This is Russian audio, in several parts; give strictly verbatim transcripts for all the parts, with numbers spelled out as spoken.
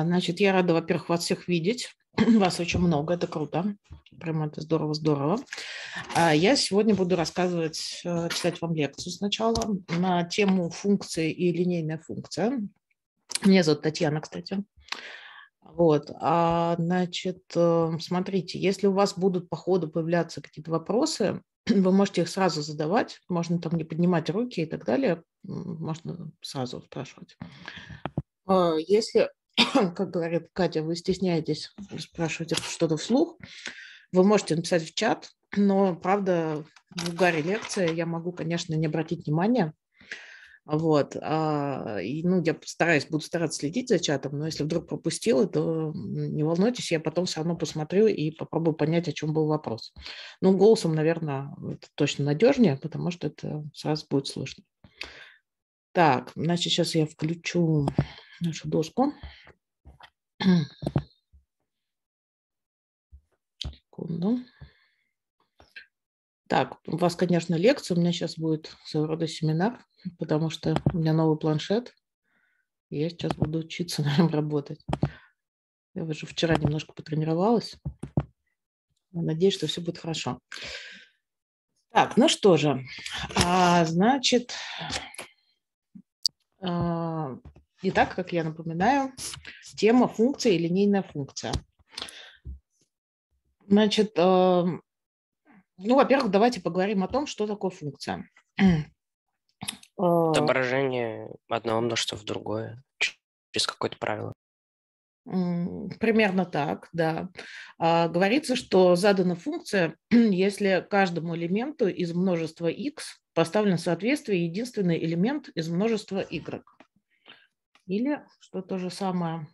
Значит, я рада, во-первых, вас всех видеть. Вас очень много, это круто. Прям это здорово-здорово. Я сегодня буду рассказывать, читать вам лекцию сначала на тему функции и линейная функция. Меня зовут Татьяна, кстати. Вот, а, значит, смотрите, если у вас будут по ходу появляться какие-то вопросы, вы можете их сразу задавать, можно там не поднимать руки и так далее, можно сразу спрашивать. Если, как говорит Катя, вы стесняетесь спрашивать что-то вслух, вы можете написать в чат, но, правда, в угаре лекции я могу, конечно, не обратить внимания. Вот. И, ну, я постараюсь, буду стараться следить за чатом, но если вдруг пропустила, то не волнуйтесь, я потом все равно посмотрю и попробую понять, о чем был вопрос. Ну, голосом, наверное, это точно надежнее, потому что это сразу будет слышно. Так, значит, сейчас я включу нашу доску. Секунду. Так, у вас, конечно, лекция, у меня сейчас будет своего рода семинар, потому что у меня новый планшет, и я сейчас буду учиться на нем работать. Я уже вчера немножко потренировалась. Надеюсь, что все будет хорошо. Так, ну что же, а, значит, а, итак, как я напоминаю, тема функция и линейная функция. Значит, а, ну, во-первых, давайте поговорим о том, что такое функция. Отображение одного множества в другое через какое-то правило. Примерно так, да. А, говорится, что задана функция, если каждому элементу из множества x поставлен в соответствие единственный элемент из множества y. Или что то же самое.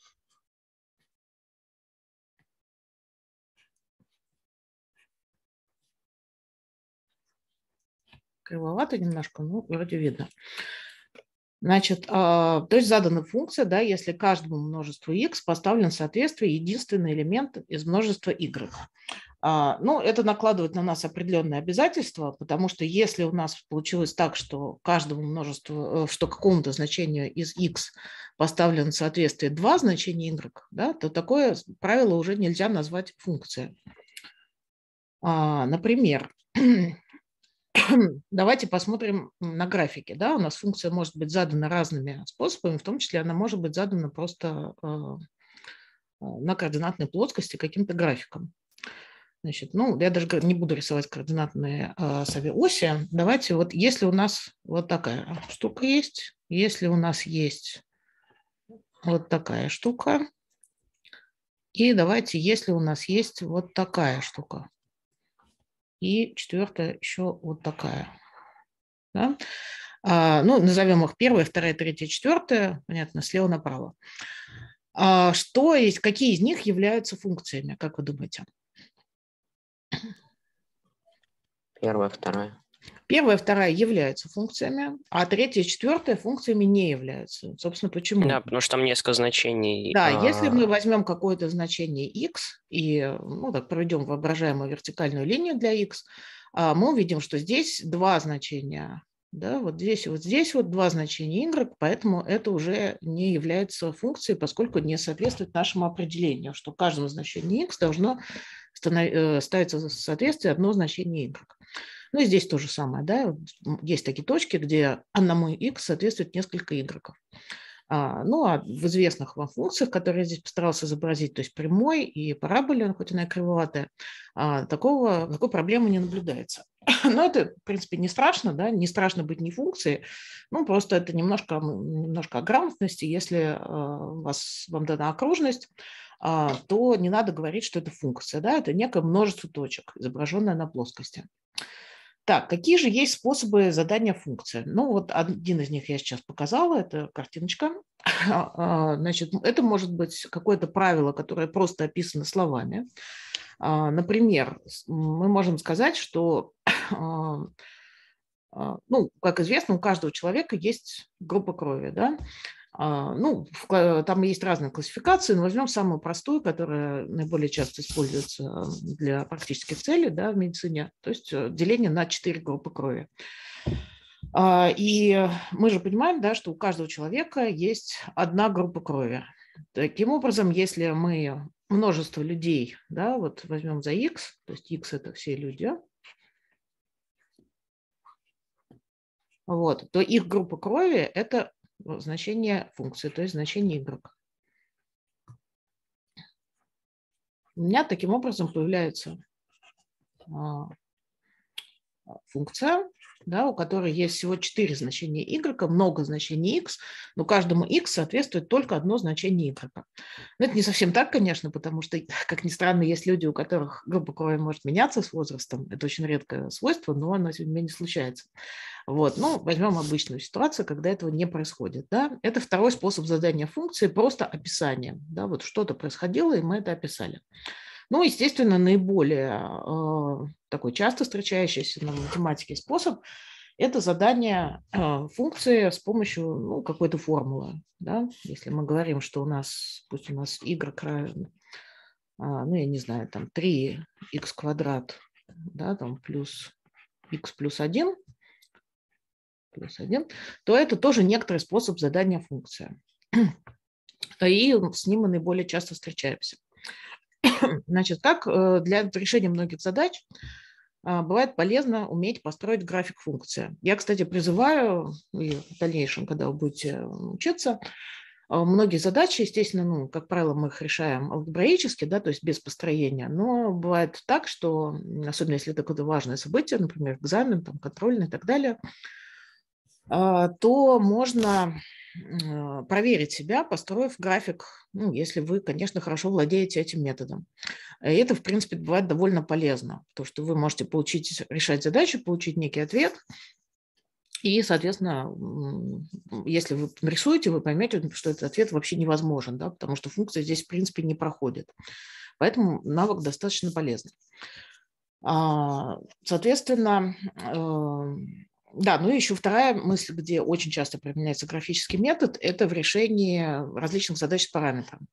Кривовато немножко, ну, вроде видно. Значит, то есть задана функция, да, если каждому множеству x поставлен в соответствие единственный элемент из множества y. Ну, это накладывает на нас определенные обязательства, потому что если у нас получилось так, что каждому множеству, что какому-то значению из x поставлено в соответствие два значения y, да, то такое правило уже нельзя назвать функцией. Например, давайте посмотрим на графике. Да? У нас функция может быть задана разными способами, в том числе она может быть задана просто на координатной плоскости каким-то графиком. Значит, ну, я даже не буду рисовать координатные оси. Давайте вот, если у нас вот такая штука есть, если у нас есть вот такая штука, и давайте, если у нас есть вот такая штука, и четвертая еще вот такая. Да? А, ну, назовем их первая, вторая, третья, четвертая, понятно, слева направо. А, что есть, какие из них являются функциями, как вы думаете? Первая, вторая. Первая, вторая являются функциями, а третья и четвертая функциями не являются. Собственно, почему? Да, потому что там несколько значений. Да, а... если мы возьмем какое-то значение x и, ну, так, проведем воображаемую вертикальную линию для x, мы увидим, что здесь два значения. Да, вот здесь вот здесь вот два значения y, поэтому это уже не является функцией, поскольку не соответствует нашему определению, что каждому значению x должно ставиться в соответствие одно значение y. Ну и здесь то же самое, да, есть такие точки, где одному x соответствует несколько y. А, ну, а в известных вам функциях, которые я здесь постарался изобразить, то есть прямой и параболе, хоть она и кривоватая, а, такого, такой проблемы не наблюдается. Но это, в принципе, не страшно, да, не страшно быть не функцией, ну, просто это немножко, немножко о грамотности. Если а, вас, вам дана окружность, а, то не надо говорить, что это функция, да, это некое множество точек, изображенное на плоскости. Так, какие же есть способы задания функции? Ну, вот один из них я сейчас показала, это картиночка. Значит, это может быть какое-то правило, которое просто описано словами. Например, мы можем сказать, что, ну, как известно, у каждого человека есть группа крови, да? Ну, там есть разные классификации, но возьмем самую простую, которая наиболее часто используется для практических целей, да, в медицине, то есть деление на четыре группы крови. И мы же понимаем, да, что у каждого человека есть одна группа крови. Таким образом, если мы множество людей, да, вот возьмем за x, то есть x – это все люди, вот, то их группа крови – это значение функции, то есть значение y. У меня таким образом появляется а, функция, да, у которой есть всего четыре значения y, много значений x, но каждому x соответствует только одно значение y. Но это не совсем так, конечно, потому что, как ни странно, есть люди, у которых группа крови может меняться с возрастом. Это очень редкое свойство, но оно, тем не менее, случается. Вот. Ну, возьмем обычную ситуацию, когда этого не происходит. Да? Это второй способ задания функции, просто описание. Да? Вот что-то происходило, и мы это описали. Ну, естественно, наиболее э, такой часто встречающийся на математике способ – это задание э, функции с помощью ну, какой-то формулы. Да? Если мы говорим, что у нас, пусть у нас y равен, э, ну, я не знаю, там три икс квадрат, да, там плюс x плюс один, плюс один, то это тоже некоторый способ задания функции. И с ним мы наиболее часто встречаемся. Значит, как для решения многих задач бывает полезно уметь построить график функции. Я, кстати, призываю и в дальнейшем, когда вы будете учиться, многие задачи, естественно, ну, как правило, мы их решаем алгебраически, да, то есть без построения, но бывает так, что, особенно если это какое-то важное событие, например, экзамен, там, контрольный и так далее, то можно проверить себя, построив график, ну, если вы, конечно, хорошо владеете этим методом. И это, в принципе, бывает довольно полезно, потому что вы можете получить, решать задачу, получить некий ответ, и, соответственно, если вы рисуете, вы поймете, что этот ответ вообще невозможен, да, потому что функция здесь, в принципе, не проходит. Поэтому навык достаточно полезный. Соответственно, да, ну и еще вторая мысль, где очень часто применяется графический метод, это в решении различных задач с параметром.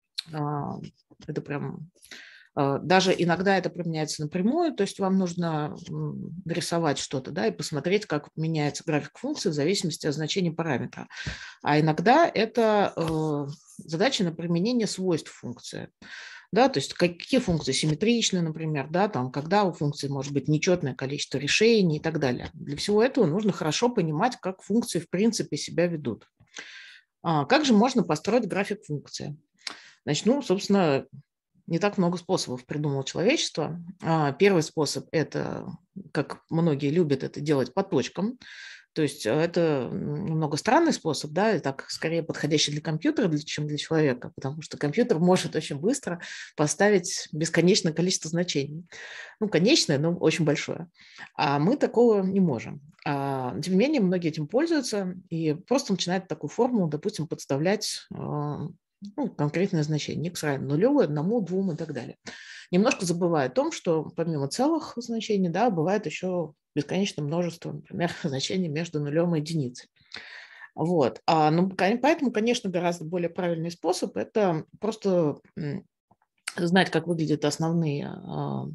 Это прям... Даже иногда это применяется напрямую, то есть вам нужно нарисовать что-то, да, и посмотреть, как меняется график функции в зависимости от значения параметра. А иногда это задача на применение свойств функции. Да, то есть какие функции симметричны, например, да, там, когда у функции может быть нечетное количество решений и так далее. Для всего этого нужно хорошо понимать, как функции в принципе себя ведут. А как же можно построить график функции? Значит, ну, собственно, не так много способов придумало человечество. Первый способ – это, как многие любят это делать по точкам. То есть это немного странный способ, да, и так скорее подходящий для компьютера, чем для человека, потому что компьютер может очень быстро поставить бесконечное количество значений. Ну, конечное, но очень большое. А мы такого не можем. А, тем не менее, многие этим пользуются и просто начинают такую формулу, допустим, подставлять ну, конкретное значение, x равен нулю, одному, двум и так далее. Немножко забывая о том, что помимо целых значений, да, бывает еще бесконечное множество, например, значений между нулем и единицей. Вот. А, ну, поэтому, конечно, гораздо более правильный способ – это просто знать, как выглядят основные а,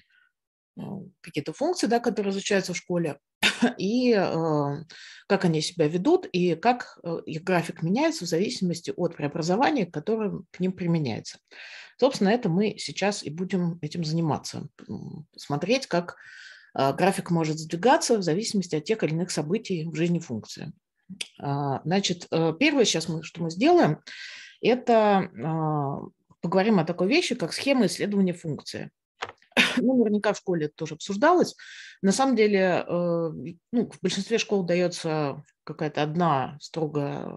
какие-то функции, да, которые изучаются в школе, и э, как они себя ведут, и как их график меняется в зависимости от преобразования, которое к ним применяется. Собственно, это мы сейчас и будем этим заниматься. Смотреть, как э, график может сдвигаться в зависимости от тех или иных событий в жизни функции. Э, значит, э, первое сейчас, мы, что мы сделаем, это э, поговорим о такой вещи, как схема исследования функции. Ну, наверняка в школе это тоже обсуждалось. На самом деле, ну, в большинстве школ дается какая-то одна строгая,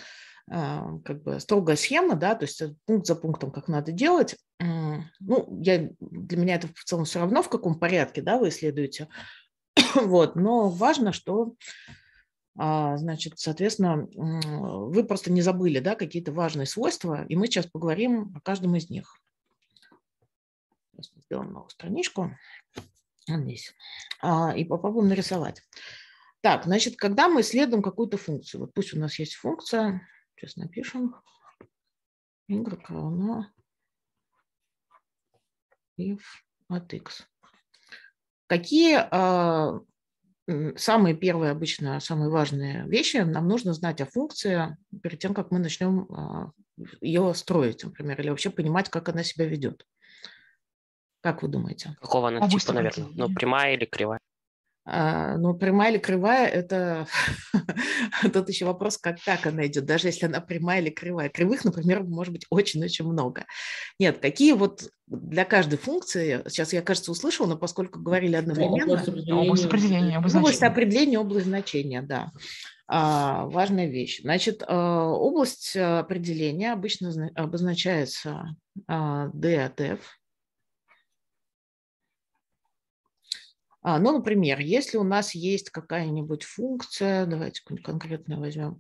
как бы строгая схема, да, то есть пункт за пунктом, как надо делать. Ну, я, для меня это в целом все равно, в каком порядке, да, вы исследуете. Вот, но важно, что, значит, соответственно, вы просто не забыли, да, какие-то важные свойства, и мы сейчас поговорим о каждом из них. Сделаем новую страничку. Здесь. И попробуем нарисовать. Так, значит, когда мы исследуем какую-то функцию, вот пусть у нас есть функция, сейчас напишем, y равно f от x. Какие а, самые первые, обычно самые важные вещи нам нужно знать о функции перед тем, как мы начнем а, ее строить, например, или вообще понимать, как она себя ведет. Как вы думаете? Какого она типа, наверное? Ну, прямая или кривая? А, ну, прямая или кривая, это тут еще вопрос, как, как она идет, даже если она прямая или кривая. Кривых, например, может быть очень-очень много. Нет, какие вот для каждой функции, сейчас я, кажется, услышала, но поскольку говорили одновременно. Область определения, область Область определения, область значения, да. А, важная вещь. Значит, область определения обычно обозначается D от F. А, ну, например, если у нас есть какая-нибудь функция, давайте какую-нибудь конкретную возьмем,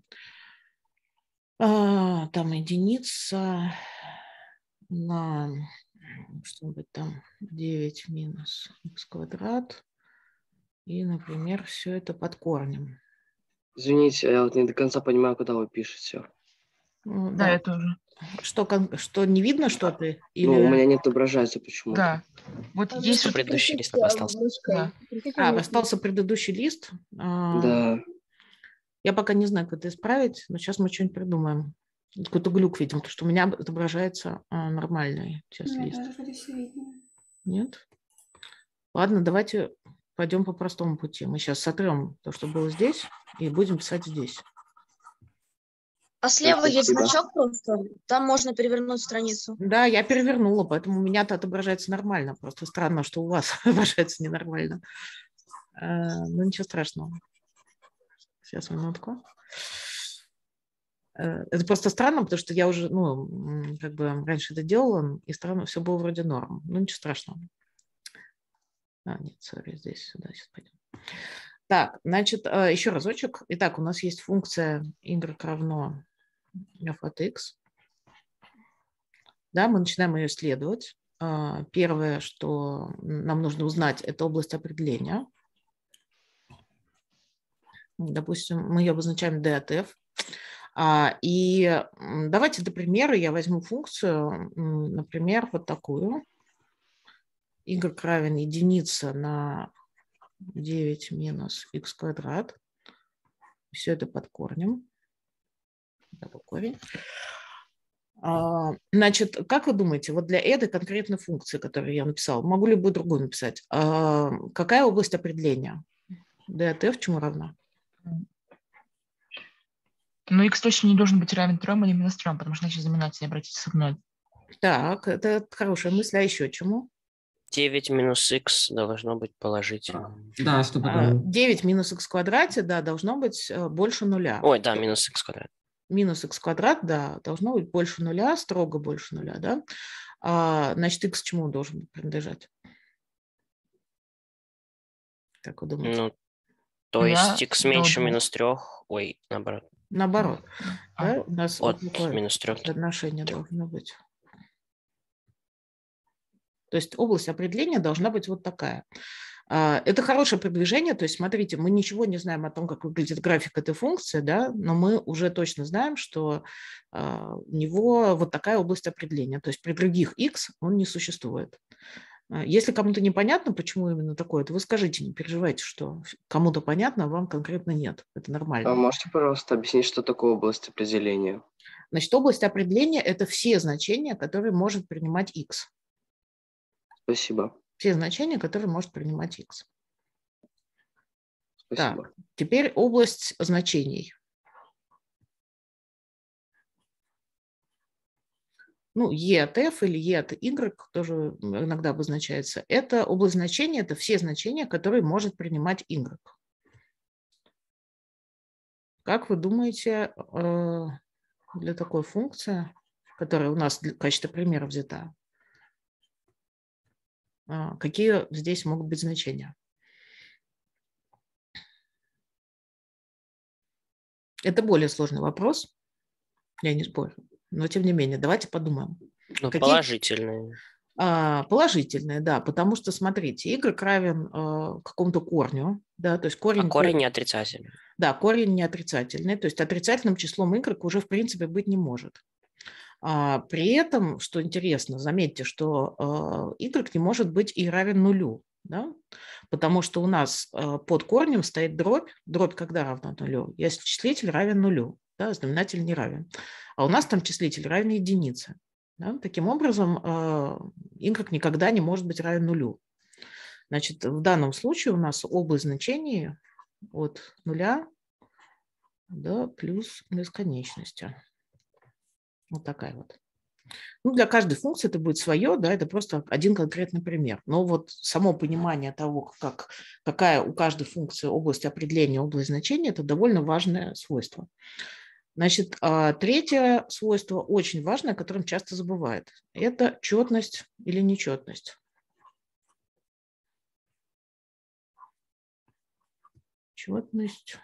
а, там единица на что-нибудь там девять минус х квадрат, и, например, все это под корнем. Извините, я вот не до конца понимаю, куда вы пишете. Ну, Да, да, я тоже. Что, что не видно что-то? Или... Ну, у меня не отображается почему-то. Да. Вот А есть что предыдущий лист остался. Да. А, остался предыдущий лист. Да. Я пока не знаю, как это исправить, но сейчас мы что-нибудь придумаем. Какой-то глюк видим, потому что у меня отображается а, нормальный сейчас Ну, лист. даже вроде все видно. Нет? Ладно, давайте пойдем по простому пути. Мы сейчас сотрем то, что было здесь, и будем писать здесь. А слева Спасибо. есть значок просто, там можно перевернуть страницу. Да, я перевернула, поэтому у меня-то отображается нормально. Просто странно, что у вас отображается ненормально. А, ну, ничего страшного. Сейчас, минутку. Это просто странно, потому что я уже, ну, как бы раньше это делала, и странно, все было вроде норм. Ну, ничего страшного. А, нет, сори, здесь, сюда, сейчас пойдем. Так, значит, еще разочек. Итак, у нас есть функция y равно f от x. Да, мы начинаем ее исследовать. Первое, что нам нужно узнать, это область определения. Допустим, мы ее обозначаем d от f. И давайте для примера я возьму функцию, например, вот такую. Y равен единица на девять минус х квадрат. Все это под корнем. Это корень. Значит, как вы думаете, вот для этой конкретной функции, которую я написала, могу любую другую написать, какая область определения? d от f чему равна? Ну, x точно не должен быть равен трем или минус трем, потому что иначе знаменатель обратится в ноль. Так, это хорошая мысль. А еще чему? девять минус х должно быть положительным. Да, что потом? девять минус х в квадрате, да, должно быть больше нуля. Ой, да, минус х квадрат. Минус х квадрат, да, должно быть больше нуля, строго больше нуля, да. А, значит, х чему должен принадлежать? Как вы думаете? Ну, то Я есть х меньше думаю. минус трех, ой, наоборот. Наоборот, А. да, у нас От вот такое минус трех. отношение должно быть. То есть область определения должна быть вот такая. Это хорошее продвижение, то есть смотрите, мы ничего не знаем о том, как выглядит график этой функции, да, но мы уже точно знаем, что у него вот такая область определения, то есть при других x он не существует. Если кому-то непонятно, почему именно такое, то вы скажите, не переживайте, что кому-то понятно, а вам конкретно нет. Это нормально. А можете, пожалуйста, объяснить, что такое область определения? Значит, область определения – это все значения, которые может принимать x. Спасибо. Все значения, которые может принимать x. Спасибо. Так, теперь область значений. Ну, e от f или e от y тоже иногда обозначается. Это область значения, это все значения, которые может принимать y. Как вы думаете, для такой функции, которая у нас в качестве примера взята, какие здесь могут быть значения? Это более сложный вопрос, я не спорю. Но, тем не менее, давайте подумаем. Ну, Какие... положительные. А, положительные, да, потому что, смотрите, y равен а, какому-то корню, да, то есть корень... А корень не отрицательный. Да, корень не отрицательный, то есть отрицательным числом y уже, в принципе, быть не может. А, при этом, что интересно, заметьте, что а, y не может быть и равен нулю, да, потому что у нас а, под корнем стоит дробь, дробь когда равна нулю? Если числитель равен нулю. Да, знаменатель не равен. а у нас там числитель равен единице. Да? Таким образом, y никогда не может быть равен нулю. Значит, в данном случае у нас область значений от нуля до плюс бесконечности. Вот такая вот. Ну, для каждой функции это будет свое, да, это просто один конкретный пример. Но вот само понимание того, как, какая у каждой функции область определения, область значения, это довольно важное свойство. Значит, третье свойство очень важное, о котором часто забывают. Это четность или нечетность. Четность.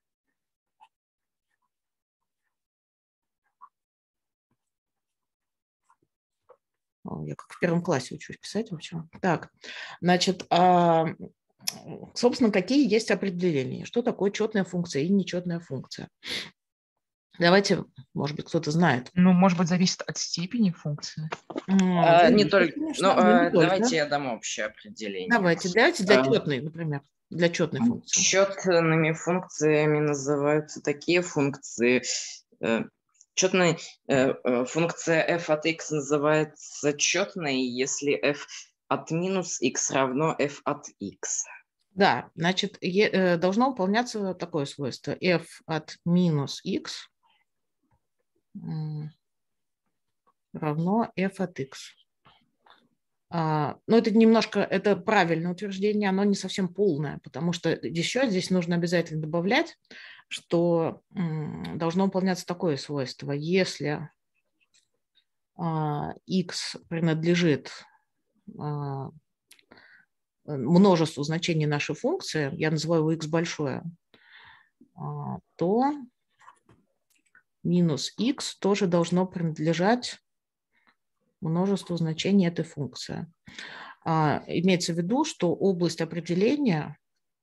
Я как в первом классе учусь писать, в общем. Так, значит, собственно, какие есть определения? Что такое четная функция и нечетная функция? Давайте, может быть, кто-то знает. Ну, может быть, зависит от степени функции. А, Ну, не только. конечно, Ну, но не а, только. давайте я дам общее определение. Давайте, давайте для А, четной, например, для четной функции. Четными функциями называются такие функции. э, Четная функция f от x называется четной, если f от минус x равно f от x. Да, значит, е- э, должно выполняться такое свойство. F от минус x м, равно f от x. А, ну, это немножко, это правильное утверждение, оно не совсем полное, потому что еще здесь нужно обязательно добавлять, что м, должно выполняться такое свойство. Если а, x принадлежит а, множеству значений нашей функции, я называю его x большое, а, то минус x тоже должно принадлежать множеству значений этой функции. А, имеется в виду, что область определения,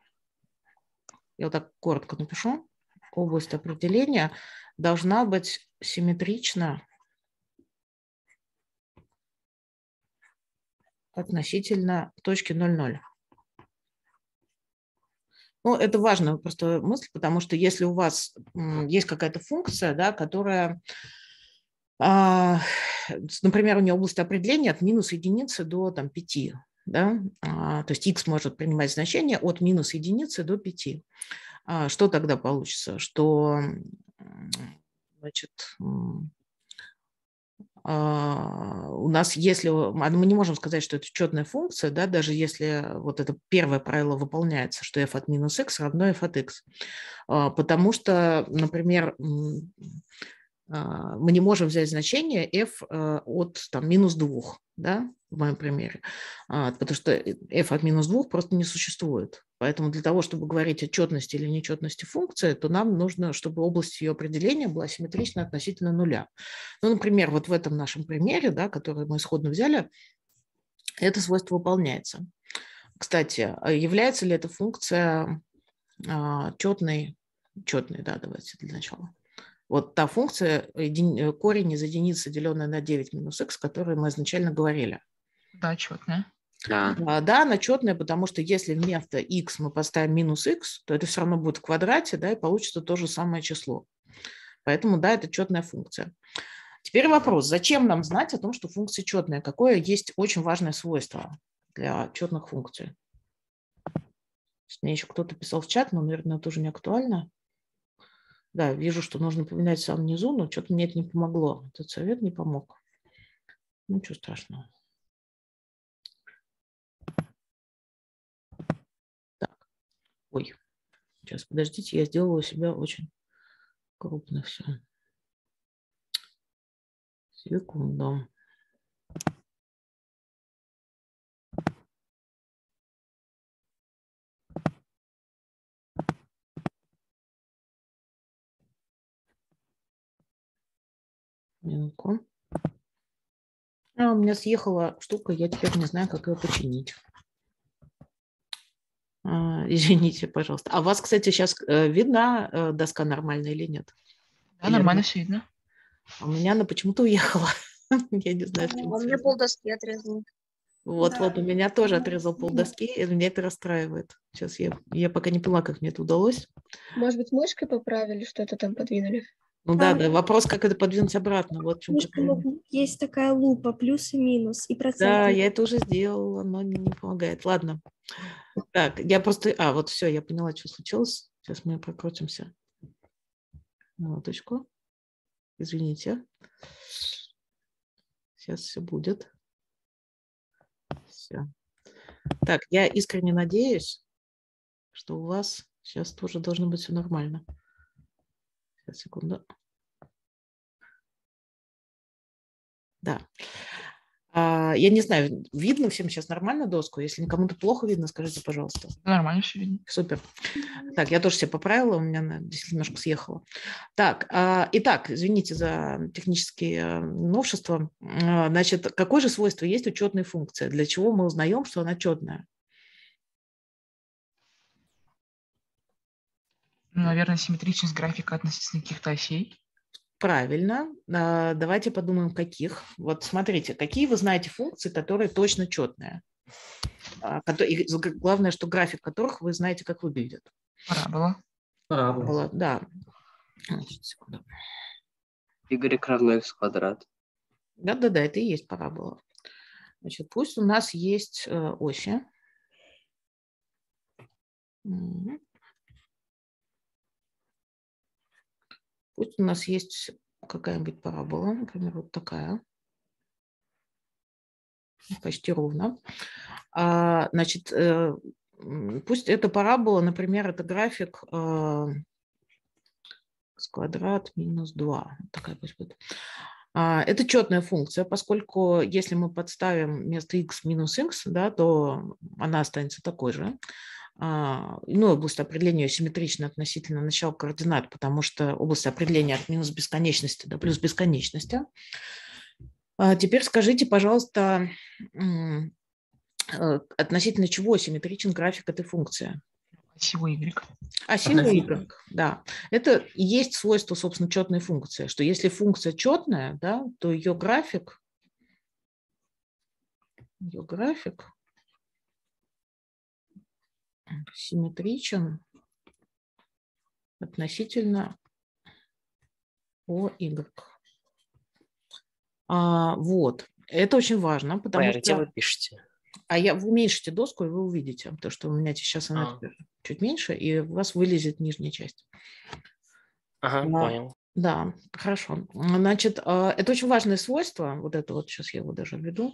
я вот так коротко напишу, область определения должна быть симметрична относительно точки ноль ноль. Ну, это важная просто мысль, потому что если у вас м, есть какая-то функция, да, которая, а, например, у нее область определения от минус единицы до там, пяти, да, а, то есть x может принимать значение от минус единицы до пяти. А, что тогда получится? Что, значит, у нас, если мы не можем сказать, что это четная функция, да, даже если вот это первое правило выполняется, что f от минус x равно f от x, потому что, например, мы не можем взять значение f от там, минус двух, да, в моем примере, потому что f от минус двух просто не существует. Поэтому для того, чтобы говорить о четности или нечетности функции, то нам нужно, чтобы область ее определения была симметрична относительно нуля. Ну, например, вот в этом нашем примере, да, который мы исходно взяли, это свойство выполняется. Кстати, является ли эта функция четной? Четной, да, давайте для начала. Вот та функция, корень из единицы, деленная на девять минус x, о которой мы изначально говорили. Да, четная. Да. Да, она четная, потому что если вместо x мы поставим минус x, то это все равно будет в квадрате, да, и получится то же самое число. Поэтому, да, это четная функция. Теперь вопрос, зачем нам знать о том, что функция четная? Какое есть очень важное свойство для четных функций? Мне еще кто-то писал в чат, но, наверное, тоже не актуально. Да, вижу, что нужно поменять в самом низу, но что-то мне это не помогло. Этот совет не помог. Ну, ничего страшного. Так. Ой, сейчас, подождите, я сделала у себя очень крупно все. Секунду. Минутку. А, у меня съехала штука, я теперь не знаю, как ее починить. А, извините, пожалуйста. А у вас, кстати, сейчас видна доска нормальная или нет? Да, Или нормально она... все видно. А у меня она почему-то уехала. Я не знаю, с чем У меня полдоски отрезаны. Вот, Да. вот, у меня тоже отрезал полдоски, и меня это расстраивает. Сейчас я, я пока не поняла, как мне это удалось. Может быть, мышкой поправили, что-то там подвинули? Ну да, А, да, вопрос, как это подвинуть обратно. Вот в чем Мишка, проблема. вот есть такая лупа, плюс и минус, и Да, процент. я это уже сделала, но не, не помогает. Ладно. Так, я просто... А, вот все, я поняла, что случилось. Сейчас мы прокрутимся. Минуточку. Извините. Сейчас все будет. Все. Так, я искренне надеюсь, что у вас сейчас тоже должно быть все нормально. Сейчас, секунду. Да. А, я не знаю, видно всем сейчас нормально доску? Если кому-то плохо видно, скажите, пожалуйста. Нормально все видно. Супер. Так, я тоже все поправила, у меня на- действительно немножко съехало. Так, а, итак, извините за технические а, новшества. А, Значит, какое же свойство есть у четной функции? Для чего мы узнаем, что она четная? Наверное, симметричность графика относительно каких-то осей. Правильно. А, Давайте подумаем, каких. Вот смотрите, какие вы знаете функции, которые точно четные? А, кото- и г- Главное, что график которых вы знаете, как выглядит. Парабола. Парабола, да. Значит, секунду. Y равно x квадрат. Да-да-да, это и есть парабола. Значит, пусть у нас есть э, оси. Мгм. Пусть у нас есть какая-нибудь парабола, например, вот такая. Почти ровно. А, значит, э, м, пусть эта парабола, например, это график э, x квадрат минус два. Такая пусть будет. А, Это четная функция, поскольку если мы подставим вместо x минус x, да, то она останется такой же. А, Ну, область определения симметрична относительно начала координат, потому что область определения от минус бесконечности до плюс бесконечности. А Теперь скажите, пожалуйста, м, э, относительно чего симметричен график этой функции? Осевой Y. Осевой Y, да. Это и есть свойство, собственно, четной функции, что если функция четная, да, то ее график, ее график симметричен относительно ОY. А, вот. Это очень важно, потому Майя, где что... вы пишете? А я, вы уменьшите доску, и вы увидите, потому что у меня сейчас она А. теперь чуть меньше, и у вас вылезет нижняя часть. Ага, Да. понял. Да, хорошо. Значит, а, это очень важное свойство, вот это вот, сейчас я его даже введу,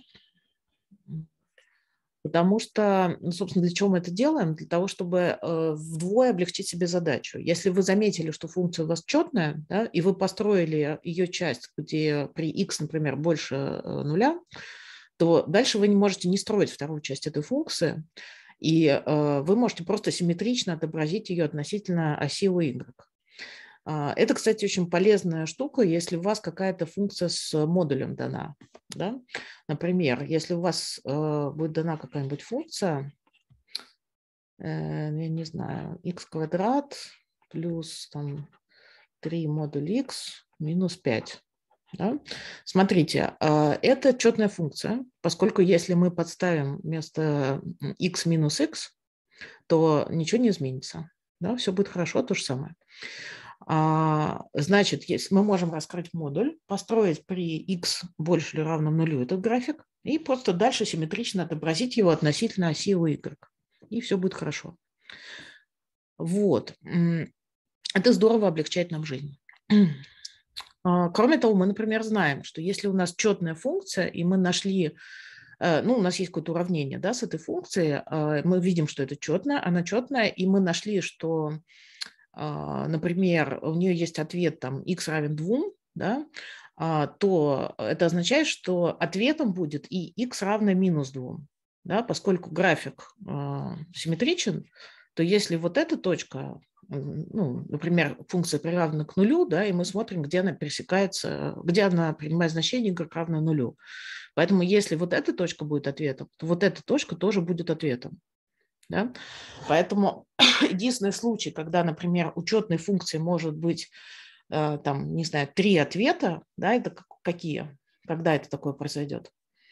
потому что, ну, собственно, для чего мы это делаем? Для того, чтобы э, вдвое облегчить себе задачу. Если вы заметили, что функция у вас четная, да, и вы построили ее часть, где при x, например, больше э, нуля, то дальше вы не можете не строить вторую часть этой функции, и э, вы можете просто симметрично отобразить ее относительно оси y. А, Это, кстати, очень полезная штука, если у вас какая-то функция с модулем дана. Да? Например, если у вас э, будет дана какая-нибудь функция, э, я не знаю, x квадрат плюс там, три модуль x минус пять. Да? Смотрите, э, это четная функция, поскольку если мы подставим вместо x минус x, то ничего не изменится. Да? Все будет хорошо, то же самое. А, Значит, если мы можем раскрыть модуль, построить при x больше или равно нулю этот график и просто дальше симметрично отобразить его относительно оси y. И все будет хорошо. Вот. М, Это здорово облегчает нам жизнь. А, Кроме того, мы, например, знаем, что если у нас четная функция, и мы нашли, э, ну, у нас есть какое-то уравнение, да, с этой функцией, э, мы видим, что это четная, она четная, и мы нашли, что, а, например, у нее есть ответ там x равен двум, да, а, то это означает, что ответом будет и x равно минус двум, да, поскольку график а, симметричен, то если вот эта точка, м, ну, например, функция приравнена к нулю, да, и мы смотрим, где она пересекается, где она принимает значение y равно нулю. Поэтому если вот эта точка будет ответом, то вот эта точка тоже будет ответом. Да? Поэтому единственный случай, когда, например, у четной функции может быть, э, там, не знаю, три ответа, да, это как- какие? Когда это такое произойдет?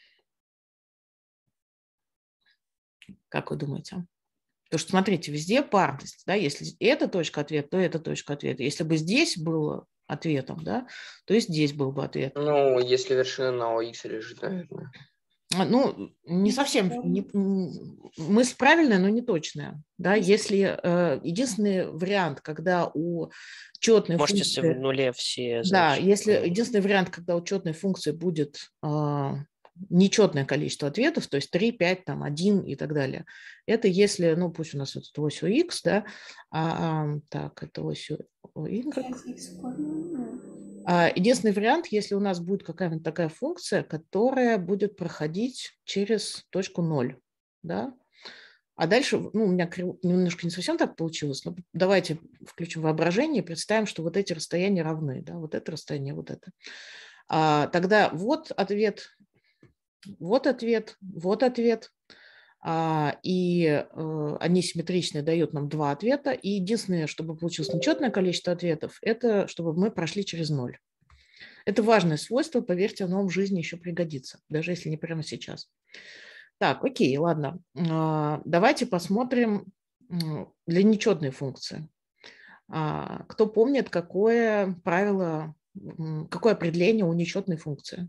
Как вы думаете? Потому что, смотрите, везде парность, да, если эта точка ответа, то эта точка ответа. Если бы здесь было ответом, да, то есть здесь был бы ответ. Ну, если вершина на ОХ лежит, наверное. Ну, не совсем, не, мысль правильная, но не точная. Да? Если э, единственный вариант, когда у четной Может, функции... если в нуле все Да, значения. если единственный вариант, когда у четной функции будет э, нечетное количество ответов, то есть три, пять, там, один и так далее, это если, ну, пусть у нас это ось у x, да, а, а, так, это ось у y. Единственный вариант, если у нас будет какая-нибудь такая функция, которая будет проходить через точку ноль. Да? А дальше, ну, у меня немножко не совсем так получилось, но давайте включим воображение и представим, что вот эти расстояния равны. Да? Вот это расстояние, вот это. А, тогда вот ответ, вот ответ, вот ответ. А, и э, они симметричные, дают нам два ответа. И единственное, чтобы получилось нечетное количество ответов, это чтобы мы прошли через ноль. Это важное свойство, поверьте, оно вам в жизни еще пригодится, даже если не прямо сейчас. Так, окей, ладно. А, давайте посмотрим для нечетной функции. А, кто помнит, какое правило, какое определение у нечетной функции?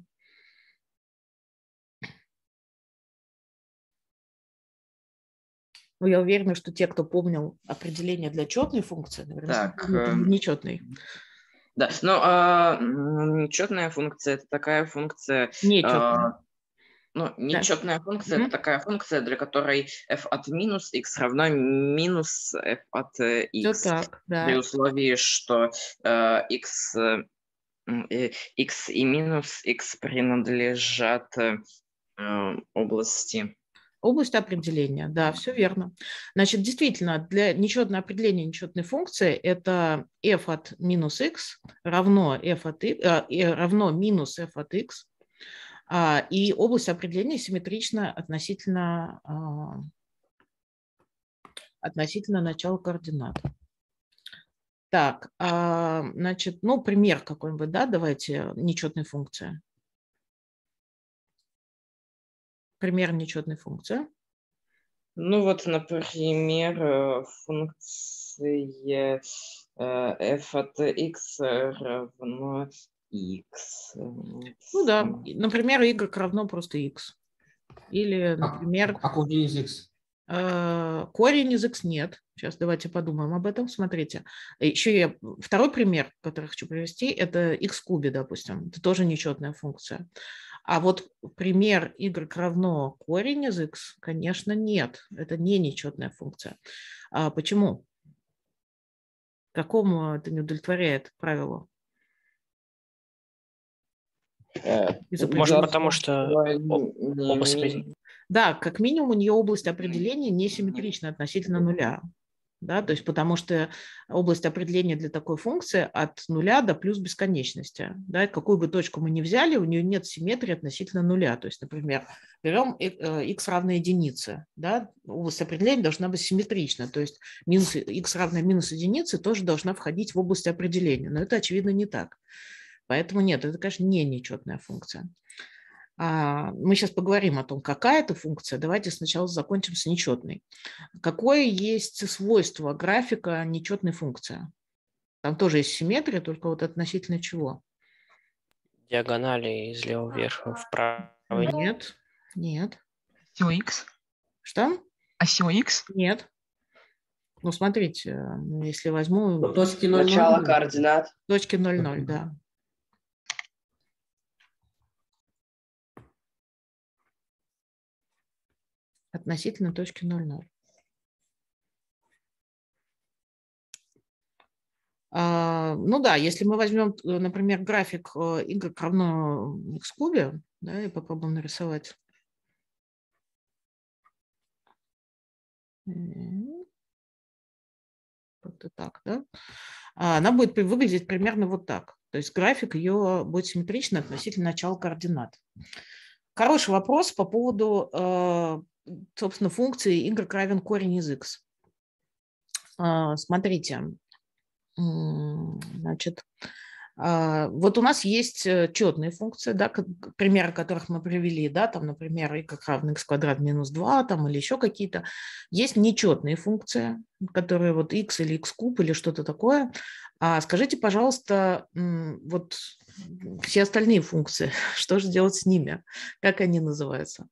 Ну, я уверена, что те, кто помнил определение для четной функции, наверное, Так, для э, нечетной. да, ну, а, м, нечетная функция – это такая функция, Нечетная. а, ну, нечетная функция – Мгм. это такая функция, для которой f от минус x равно минус f от э, Все x, так, при да. условии, что э, x, э, м, э, x и минус x принадлежат э, э, области. Область определения, да, все верно. Значит, действительно, для нечетного определения нечетной функции это f от минус x равно, f от x, а, и равно минус f от x, а, и область определения симметрична относительно, а, относительно начала координат. Так, а, значит, ну, пример какой-нибудь, да, давайте, нечетной функции. Пример нечетной функции. Ну вот, например, э, функция э, f от x равно x. Ну да, и, например, y равно просто x. Или, например, А корень из x? э, корень из x нет. Сейчас давайте подумаем об этом. Смотрите. Еще я, второй пример, который хочу привести, это x в кубе, допустим. Это тоже нечетная функция. А вот пример y равно корень из x, конечно, нет. Это не нечетная функция. А почему? Какому это не удовлетворяет правилу? Из-за Может, пределов. потому что о- область определения. Да, как минимум у нее область определения несимметрична относительно нуля. Да, то есть потому что область определения для такой функции от нуля до плюс бесконечности. Да, какую бы точку мы ни взяли, у нее нет симметрии относительно нуля. То есть, например, берем x равно единице. Да, область определения должна быть симметрична. То есть минус, x равно минус единице тоже должна входить в область определения. Но это, очевидно, не так. Поэтому нет, это, конечно, не нечетная функция. Мы сейчас поговорим о том, какая это функция. Давайте сначала закончим с нечетной. Какое есть свойство графика нечетной функции? Там тоже есть симметрия, только вот относительно чего? Диагонали из левого вверх вправо. Нет, нет. Осью x? Что? Осью x? Нет. Ну, смотрите, если возьму... По точке ноль ноль. Начало координат. Точки ноль ноль, да. Относительно точки ноль ноль. А, ну да, если мы возьмем, например, график y равно x кубе, да, и попробуем нарисовать. Вот так, да. Она будет выглядеть примерно вот так. То есть график ее будет симметричен относительно начала координат. Хороший вопрос по поводу, собственно, функции y равен корень из x. Смотрите, значит, вот у нас есть четные функции, да, примеры которых мы привели, да, там, например, y равно x квадрат минус два, там, или еще какие-то. Есть нечетные функции, которые вот x или x куб или что-то такое, А скажите, пожалуйста, м, вот все остальные функции, что же делать с ними? Как они называются?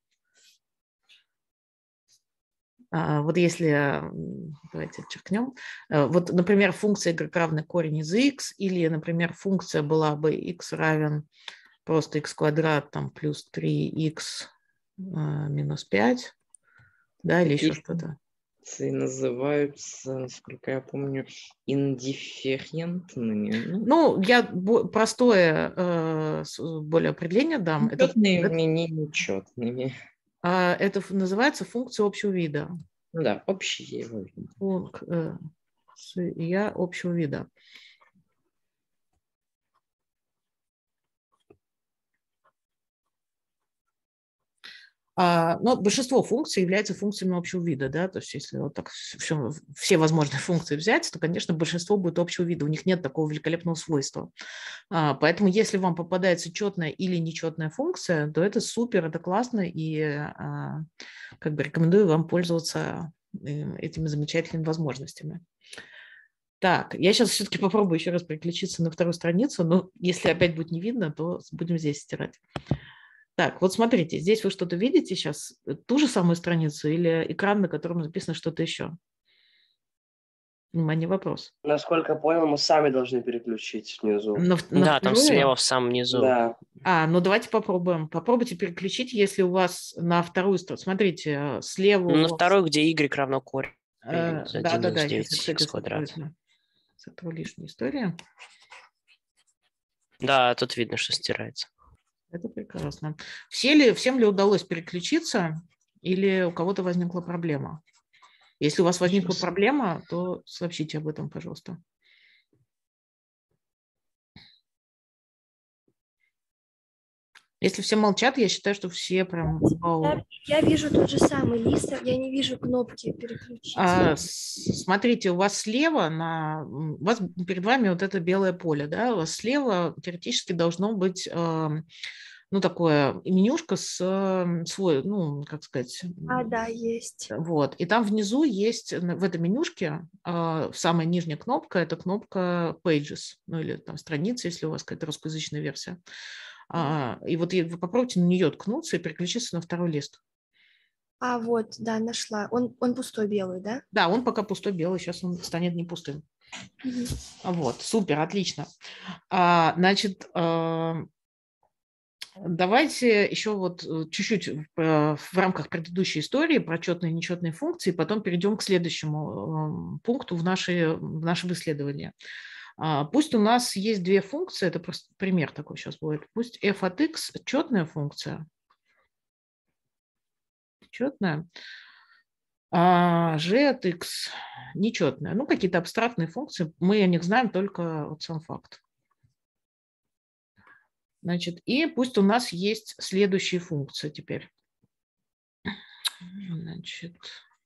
А, Вот если, м, давайте отчеркнем, Э, вот, например, функция y равный корень из x, или, например, функция была бы x равен просто x квадрат там, плюс три икс минус пять, да, или еще Такие что-то. функции называются, насколько я помню, индифферентными. Ну, Ну, я бо- простое э, с- более определение дам. Это, это, нечетными, не нечетными. а, это ф- называется функция общего вида. Ну да, общие его. Функция общего вида. А, но большинство функций являются функциями общего вида, да, то есть если вот так все, все возможные функции взять, то, конечно, большинство будет общего вида, у них нет такого великолепного свойства. А, поэтому если вам попадается четная или нечетная функция, то это супер, это классно, и а, как бы рекомендую вам пользоваться этими замечательными возможностями. Так, я сейчас все-таки попробую еще раз переключиться на вторую страницу, но если опять будет не видно, то будем здесь стирать. Так, вот смотрите, здесь вы что-то видите сейчас, ту же самую страницу или экран, на котором написано что-то еще? Внимание, вопрос. Насколько понял, мы сами должны переключить внизу. На, на Да, там вторую? слева в самом низу. Да. А, ну давайте попробуем. Попробуйте переключить, если у вас на вторую сторону. Смотрите, слева Ну, у на вас... второй, где y равно корень э, из Да, один да, минус да. Сейчас девять я, кстати, икс квадрат. сотру, сотру лишнюю историю. Да, тут видно, что стирается. Это прекрасно. Все ли, всем ли удалось переключиться или у кого-то возникла проблема? Если у вас возникла Сейчас. проблема, то сообщите об этом, пожалуйста. Если все молчат, я считаю, что все прям... Я, я вижу тот же самый лист, а я не вижу кнопки переключить. А, с- смотрите, у вас слева, на, м, у вас перед вами вот это белое поле, да, у вас слева теоретически должно быть, э, ну, такое менюшка с э, свой, ну, как сказать, А, да, есть. вот, и там внизу есть, н- в этой менюшке, э, самая нижняя кнопка, это кнопка Pages, ну, или там страница, если у вас какая-то русскоязычная версия. А, и вот и вы попробуйте на нее ткнуться и переключиться на второй лист. А, вот, да, нашла. Он, он пустой белый, да? Да, он пока пустой белый, сейчас он станет не пустым. Мгм. Вот, супер, отлично. А, значит, а, давайте еще вот э, чуть-чуть в, э, в рамках предыдущей истории про четные и нечетные функции, потом перейдем к следующему э, пункту в, нашей, в нашем исследовании. А, пусть у нас есть две функции, это просто пример такой сейчас будет. Пусть f от x четная функция, четная, а g от x нечетная. Ну, какие-то абстрактные функции, мы о них знаем только вот сам факт. Значит, и пусть у нас есть следующие функции теперь. Значит,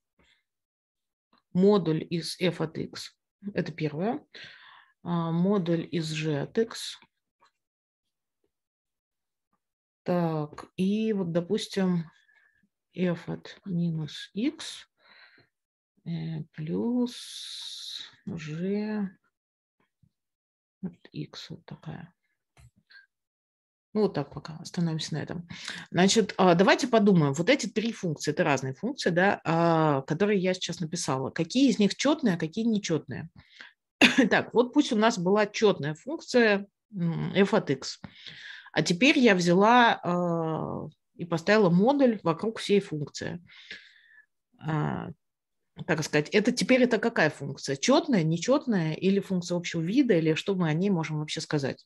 модуль из f от x, это первое. А, модуль из g от x. Так, и вот, допустим, f от минус x э, плюс g от x, вот такая. Ну, вот так пока остановимся на этом. Значит, а, давайте подумаем. Вот эти три функции, это разные функции, да, а, которые я сейчас написала. Какие из них четные, а какие нечетные? Так, вот пусть у нас была четная функция м, f от x. А теперь я взяла а, и поставила модуль вокруг всей функции. А, так сказать, это теперь это какая функция? Четная, нечетная или функция общего вида, или что мы о ней можем вообще сказать?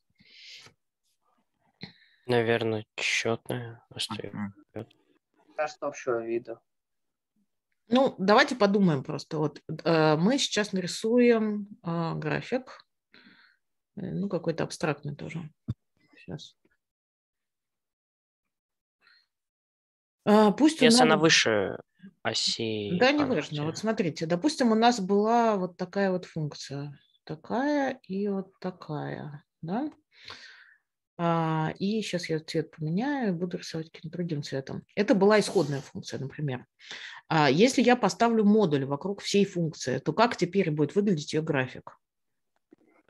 Наверное, четная. Кажется, общего вида. Ну, давайте подумаем просто. Вот э, мы сейчас нарисуем э, график, э, ну, какой-то абстрактный тоже. Сейчас. А, пусть у Если нас... она выше оси. Да, не а, важно. хотя- Вот смотрите, допустим, у нас была вот такая вот функция. Такая и вот такая, да? А, и сейчас я цвет поменяю, буду рисовать каким-то другим цветом. Это была исходная функция, например. А если я поставлю модуль вокруг всей функции, то как теперь будет выглядеть ее график?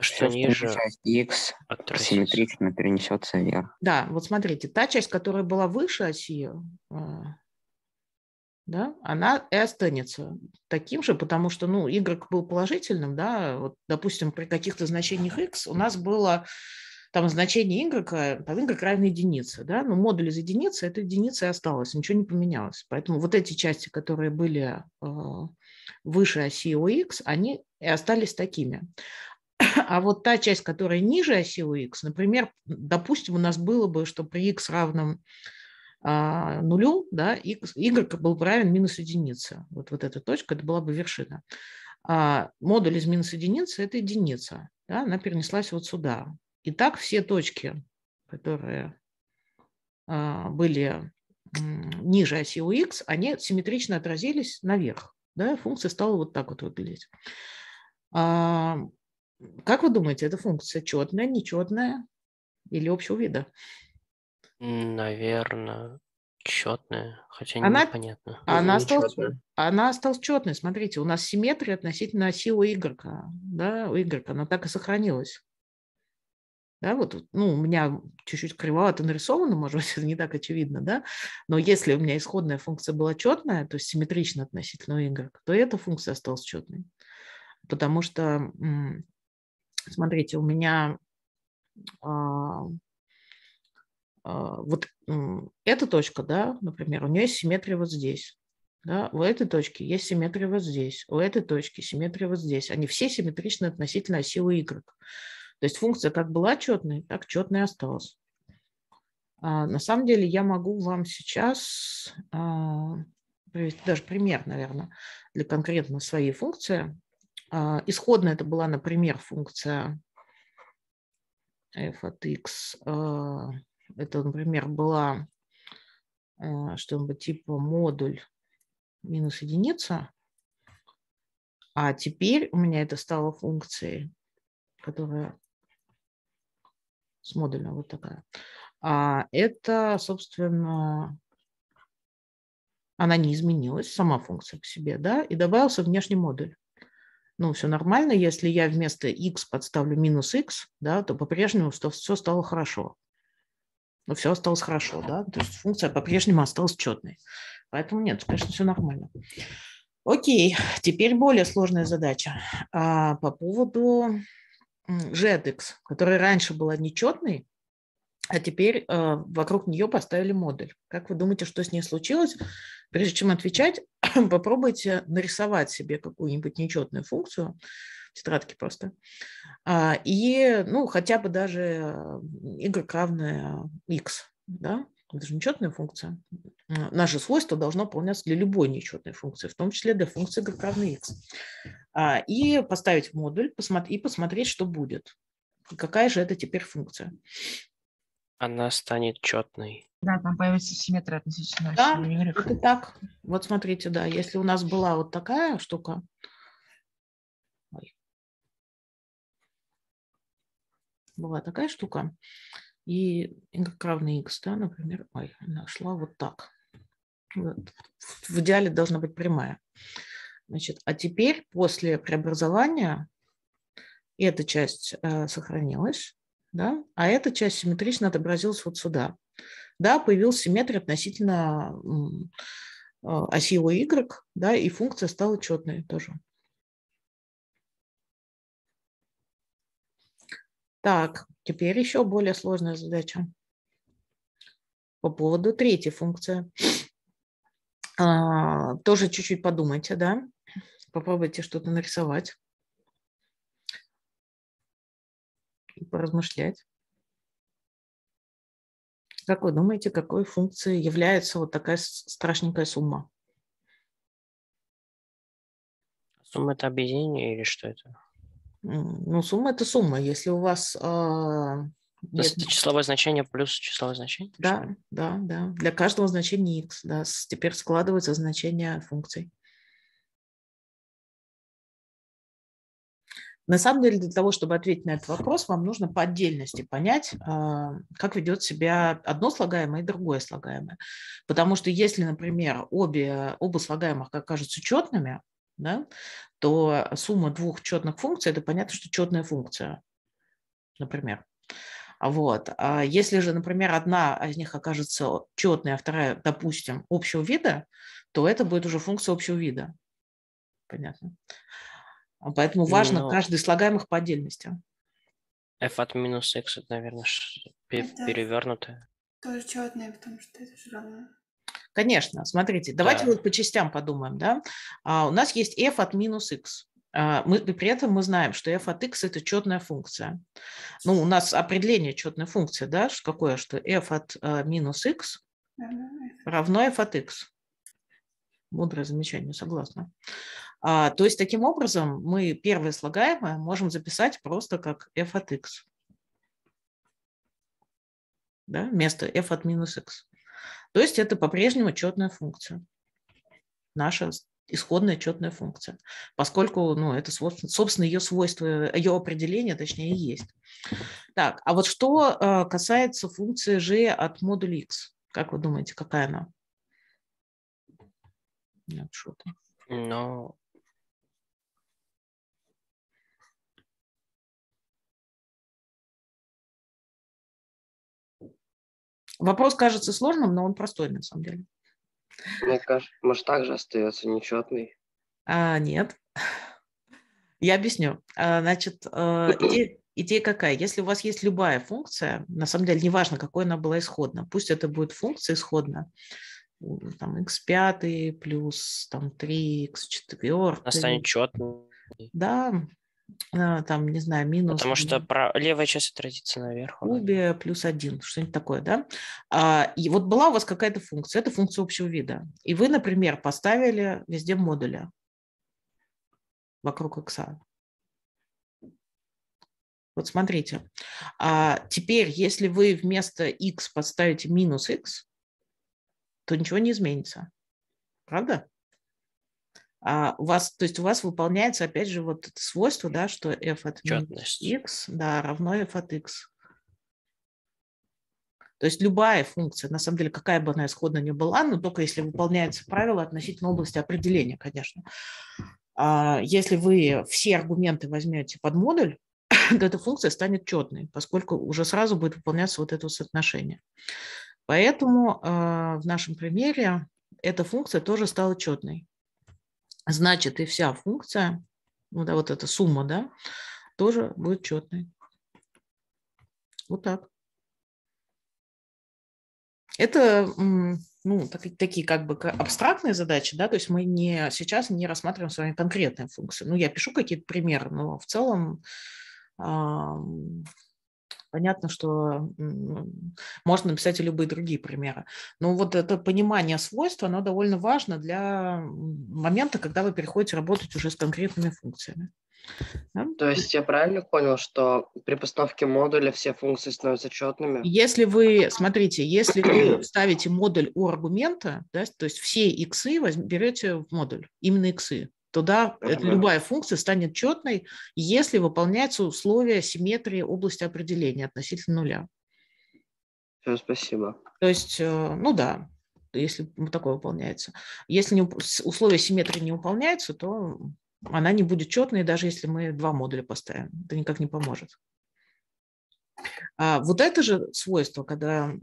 Что ниже часть x отразится. симметрично перенесется вверх. Да, вот смотрите, та часть, которая была выше оси, э, да, она и останется таким же, потому что, ну, y был положительным, да, вот, допустим, при каких-то значениях x у нас было там значение y, там y равно единице, да, но модуль из единицы, эта единица и осталась, ничего не поменялось. Поэтому вот эти части, которые были э, выше оси у x, они и остались такими. А вот та часть, которая ниже оси у x, например, допустим, у нас было бы, что при x равном а, нулю, да, x, y был бы равен минус единице. Вот, вот эта точка, это была бы вершина. А модуль из минус единицы – это единица. Да, она перенеслась вот сюда. И так все точки, которые а, были м, ниже оси у x, они симметрично отразились наверх. Да, функция стала вот так вот выглядеть. А, как вы думаете, эта функция четная, нечетная или общего вида? Наверное, четная, хотя Она, непонятно. она, осталась, Нечетная. она осталась четной. Смотрите, у нас симметрия относительно оси у y. Да, у y она так и сохранилась. Да, вот, ну, у меня чуть-чуть кривовато нарисовано, может быть, это не так очевидно, да, но если у меня исходная функция была четная, то есть симметрично относительно y, то эта функция осталась четной. Потому что, смотрите, у меня а, а, вот м, эта точка, да, например, у нее есть симметрия вот здесь. Да, у этой точки есть симметрия вот здесь, у этой точки симметрия вот здесь. Они все симметричны относительно оси у y. То есть функция как была четной, так четной и осталась. А, на самом деле я могу вам сейчас а, привести даже пример, наверное, для конкретно своей функции. А, исходно это была, например, функция f от x. А, это, например, была а, что-нибудь типа модуль минус единица. А теперь у меня это стало функцией, которая с модулем вот такая. А это, собственно, она не изменилась, сама функция по себе, да, и добавился внешний модуль. Ну, все нормально, если я вместо x подставлю минус x, да, то по-прежнему все стало хорошо. Но все осталось хорошо, да, то есть функция по-прежнему осталась четной. Поэтому нет, конечно, все нормально. Окей, теперь более сложная задача. А, по поводу g от x, которая раньше была нечетной, а теперь э, вокруг нее поставили модуль. Как вы думаете, что с ней случилось? Прежде чем отвечать, попробуйте нарисовать себе какую-нибудь нечетную функцию, в тетрадке просто, а, и, ну, хотя бы даже y равное x, да? Это же нечетная функция. Наше свойство должно выполняться для любой нечетной функции, в том числе для функции y равно x. А, и поставить модуль посмотри, и посмотреть, что будет. Какая же это теперь функция? Она станет четной. Да, там появится симметрия относительно оси Да, Y. это так. Вот смотрите, да, если у нас была вот такая штука, ой, была такая штука, и y равно x, да, например, ой, она шла вот так. Вот. В идеале должна быть прямая. Значит, а теперь после преобразования эта часть э, сохранилась, да, а эта часть симметрично отобразилась вот сюда. Да, появилась симметрия относительно э, оси у y, да, и функция стала четной тоже. Так, теперь еще более сложная задача. По поводу третьей функции. А, тоже чуть-чуть подумайте, да, попробуйте что-то нарисовать и поразмышлять. Как вы думаете, какой функцией является вот такая страшненькая сумма? Сумма – это объединение или что это? Ну, сумма – это сумма. Если у вас… А, нет... Это числовое значение плюс числовое значение? Да, да, да. Для каждого значения x, да, теперь складывается значение функций. На самом деле, для того, чтобы ответить на этот вопрос, вам нужно по отдельности понять, как ведет себя одно слагаемое и другое слагаемое. Потому что если, например, обе, оба слагаемых окажутся четными, да, то сумма двух четных функций – это понятно, что четная функция. например. Вот. А если же, например, одна из них окажется четной, а вторая, допустим, общего вида, то это будет уже функция общего вида. Понятно. Поэтому важно Но каждый из слагаемых по отдельности. f от минус x, это, наверное, Это перевернутое. тоже четное, потому что это же равно. Конечно, смотрите, давайте Да. вот по частям подумаем. Да? А, у нас есть f от минус x. А, мы, при этом мы знаем, что f от x – это четная функция. Ну, у нас определение четной функции, да, какое, что f от а, минус x Равно f. равно f от x. Мудрое замечание, согласна. А, то есть, таким образом, мы первое слагаемое можем записать просто как f от x. Да, вместо f от минус x. То есть, это по-прежнему четная функция. Наша исходная четная функция. Поскольку, ну, это, собственно, ее свойство, ее определение, точнее, и есть. Так, а вот что а, касается функции g от модуля x. Как вы думаете, какая она? Нет, что-то. Но Вопрос кажется сложным, но он простой на самом деле. Мне кажется, может, также остается нечетный. А, нет. Я объясню. А, значит, а, идея, идея какая? Если у вас есть любая функция, на самом деле неважно, какой она была исходно, пусть это будет функция исходная, там икс пять плюс там, три икс четыре. она станет четной. Да, там, не знаю, минус. Потому что про... левая часть отразится наверх. Кубе плюс один, что-нибудь такое, да? А, и вот была у вас какая-то функция, это функция общего вида. И вы, например, поставили везде модуля вокруг x. Вот смотрите. А теперь, если вы вместо x подставите минус x, то ничего не изменится. Правда? А у вас, то есть у вас выполняется, опять же, вот это свойство, да, что f от минус x, да, равно f от x. То есть любая функция, на самом деле, какая бы она исходно ни была, но только если выполняется правило относительно области определения, конечно. А если вы все аргументы возьмете под модуль, то эта функция станет четной, поскольку уже сразу будет выполняться вот это соотношение. Поэтому э, в нашем примере эта функция тоже стала четной. Значит, и вся функция, ну да, вот эта сумма, да, тоже будет четной. Вот так. Это, ну, так, такие как бы абстрактные задачи, да, то есть мы не, сейчас не рассматриваем с вами конкретные функции. Ну, я пишу какие-то примеры, но в целом э, понятно, что можно написать и любые другие примеры. Но вот это понимание свойств, оно довольно важно для момента, когда вы переходите работать уже с конкретными функциями. Да? То есть я правильно понял, что при постановке модуля все функции становятся четными? Если вы, смотрите, если вы ставите модуль у аргумента, да, то есть все иксы берете в модуль, именно иксы, то да, uh-huh. любая функция станет четной, если выполняются условия симметрии области определения относительно нуля. Все, спасибо. То есть, ну да, если такое выполняется. Если не, условия симметрии не выполняются, то она не будет четной, даже если мы два модуля поставим. Это никак не поможет. А вот это же свойство, когда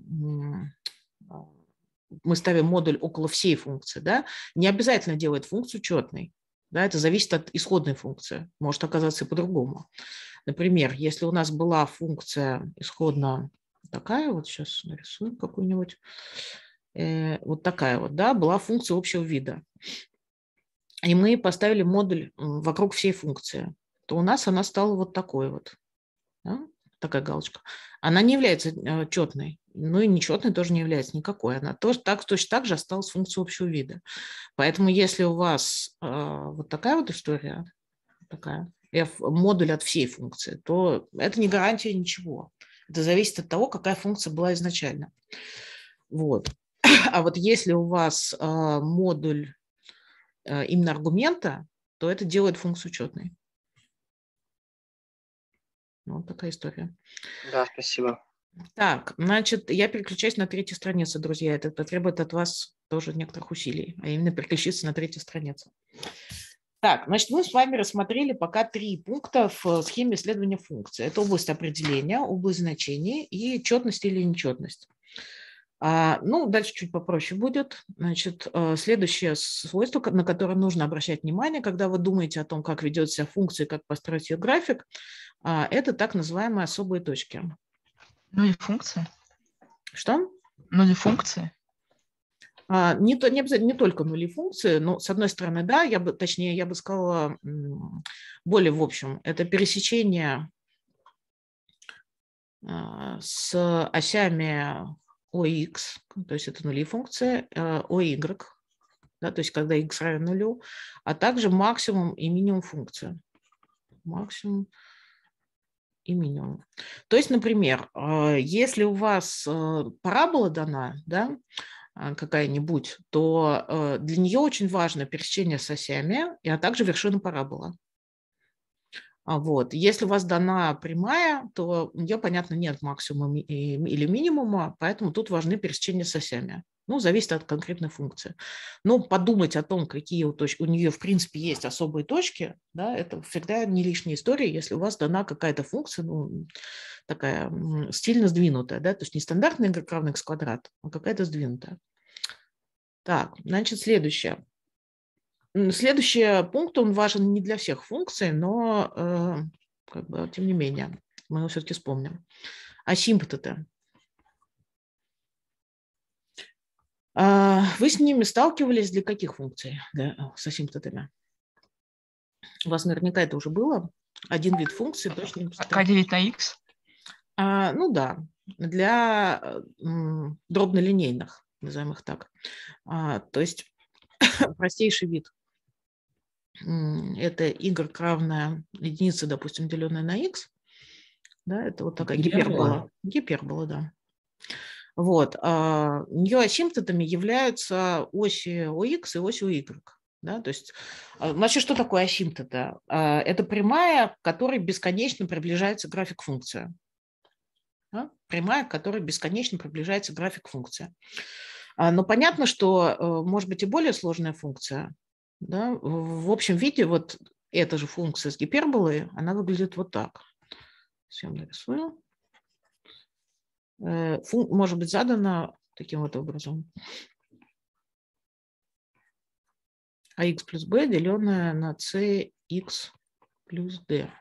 мы ставим модуль около всей функции, да, не обязательно делает функцию четной. Да, это зависит от исходной функции. Может оказаться и по-другому. Например, если у нас была функция исходно такая, вот сейчас нарисуем какую-нибудь, э, вот такая вот, да, была функция общего вида. И мы поставили модуль вокруг всей функции, то у нас она стала вот такой вот. Да? Такая галочка. Она не является четной, ну и нечетной тоже не является никакой. Она тоже так, точно так же осталась функцией общего вида. Поэтому если у вас э, вот такая вот история, такая, f, модуль от всей функции, то это не гарантия ничего. Это зависит от того, какая функция была изначально. Вот. А вот если у вас э, модуль э, именно аргумента, то это делает функцию четной. Вот такая история. Да, спасибо. Так, значит, я переключаюсь на третью страницу, друзья. Это потребует от вас тоже некоторых усилий, а именно переключиться на третью страницу. Так, значит, мы с вами рассмотрели пока три пункта в схеме исследования функций. Это область определения, область значений и четность или нечетность. А, ну, дальше чуть попроще будет. Значит, следующее свойство, на которое нужно обращать внимание, когда вы думаете о том, как ведет себя функция, как построить ее график, это так называемые особые точки. Ну и функции. Что? Ну и функции. А, не, то, не, не только нули функции, но, с одной стороны, да, я бы, точнее, я бы сказала более в общем. Это пересечение с осями о икс, то есть это нули функции, о игрек, да, то есть когда x равен нулю, а также максимум и минимум функции. Максимум и минимум. То есть, например, если у вас парабола дана, да, какая-нибудь, то для нее очень важно пересечение с осями, а также вершина параболы. Вот. Если у вас дана прямая, то у нее, понятно, нет максимума или минимума, поэтому тут важны пересечения с осями. Ну, зависит от конкретной функции. Но подумать о том, какие у, точ... у нее, в принципе, есть особые точки, да, это всегда не лишняя история, если у вас дана какая-то функция, ну, такая стильно сдвинутая, да, то есть не стандартный y равный x квадрат, а какая-то сдвинутая. Так, значит, следующее. Следующий пункт, он важен не для всех функций, но, э, как бы, тем не менее, мы его все-таки вспомним. Асимптоты. Вы с ними сталкивались для каких функций, для, с асимптотами? У вас наверняка это уже было. Один вид функции точно. k девять на x? А, ну да, для м, дробнолинейных, назовем их так. А, то есть простейший вид. Это y равная единице, допустим, деленная на x. Да, это вот такая гипербола. Гипербола, да. Вот. А ее асимптотами являются оси о икс и оси о игрек. Да, то есть, значит, что такое асимптота? Это прямая, к которой бесконечно приближается график функции. Да? Прямая, к которой бесконечно приближается график функции. Но понятно, что может быть и более сложная функция. Да? В общем виде вот эта же функция с гиперболой, она выглядит вот так. Сейчас я нарисую. Фун- может быть задана таким вот образом. ax плюс b, деленное на cx плюс d.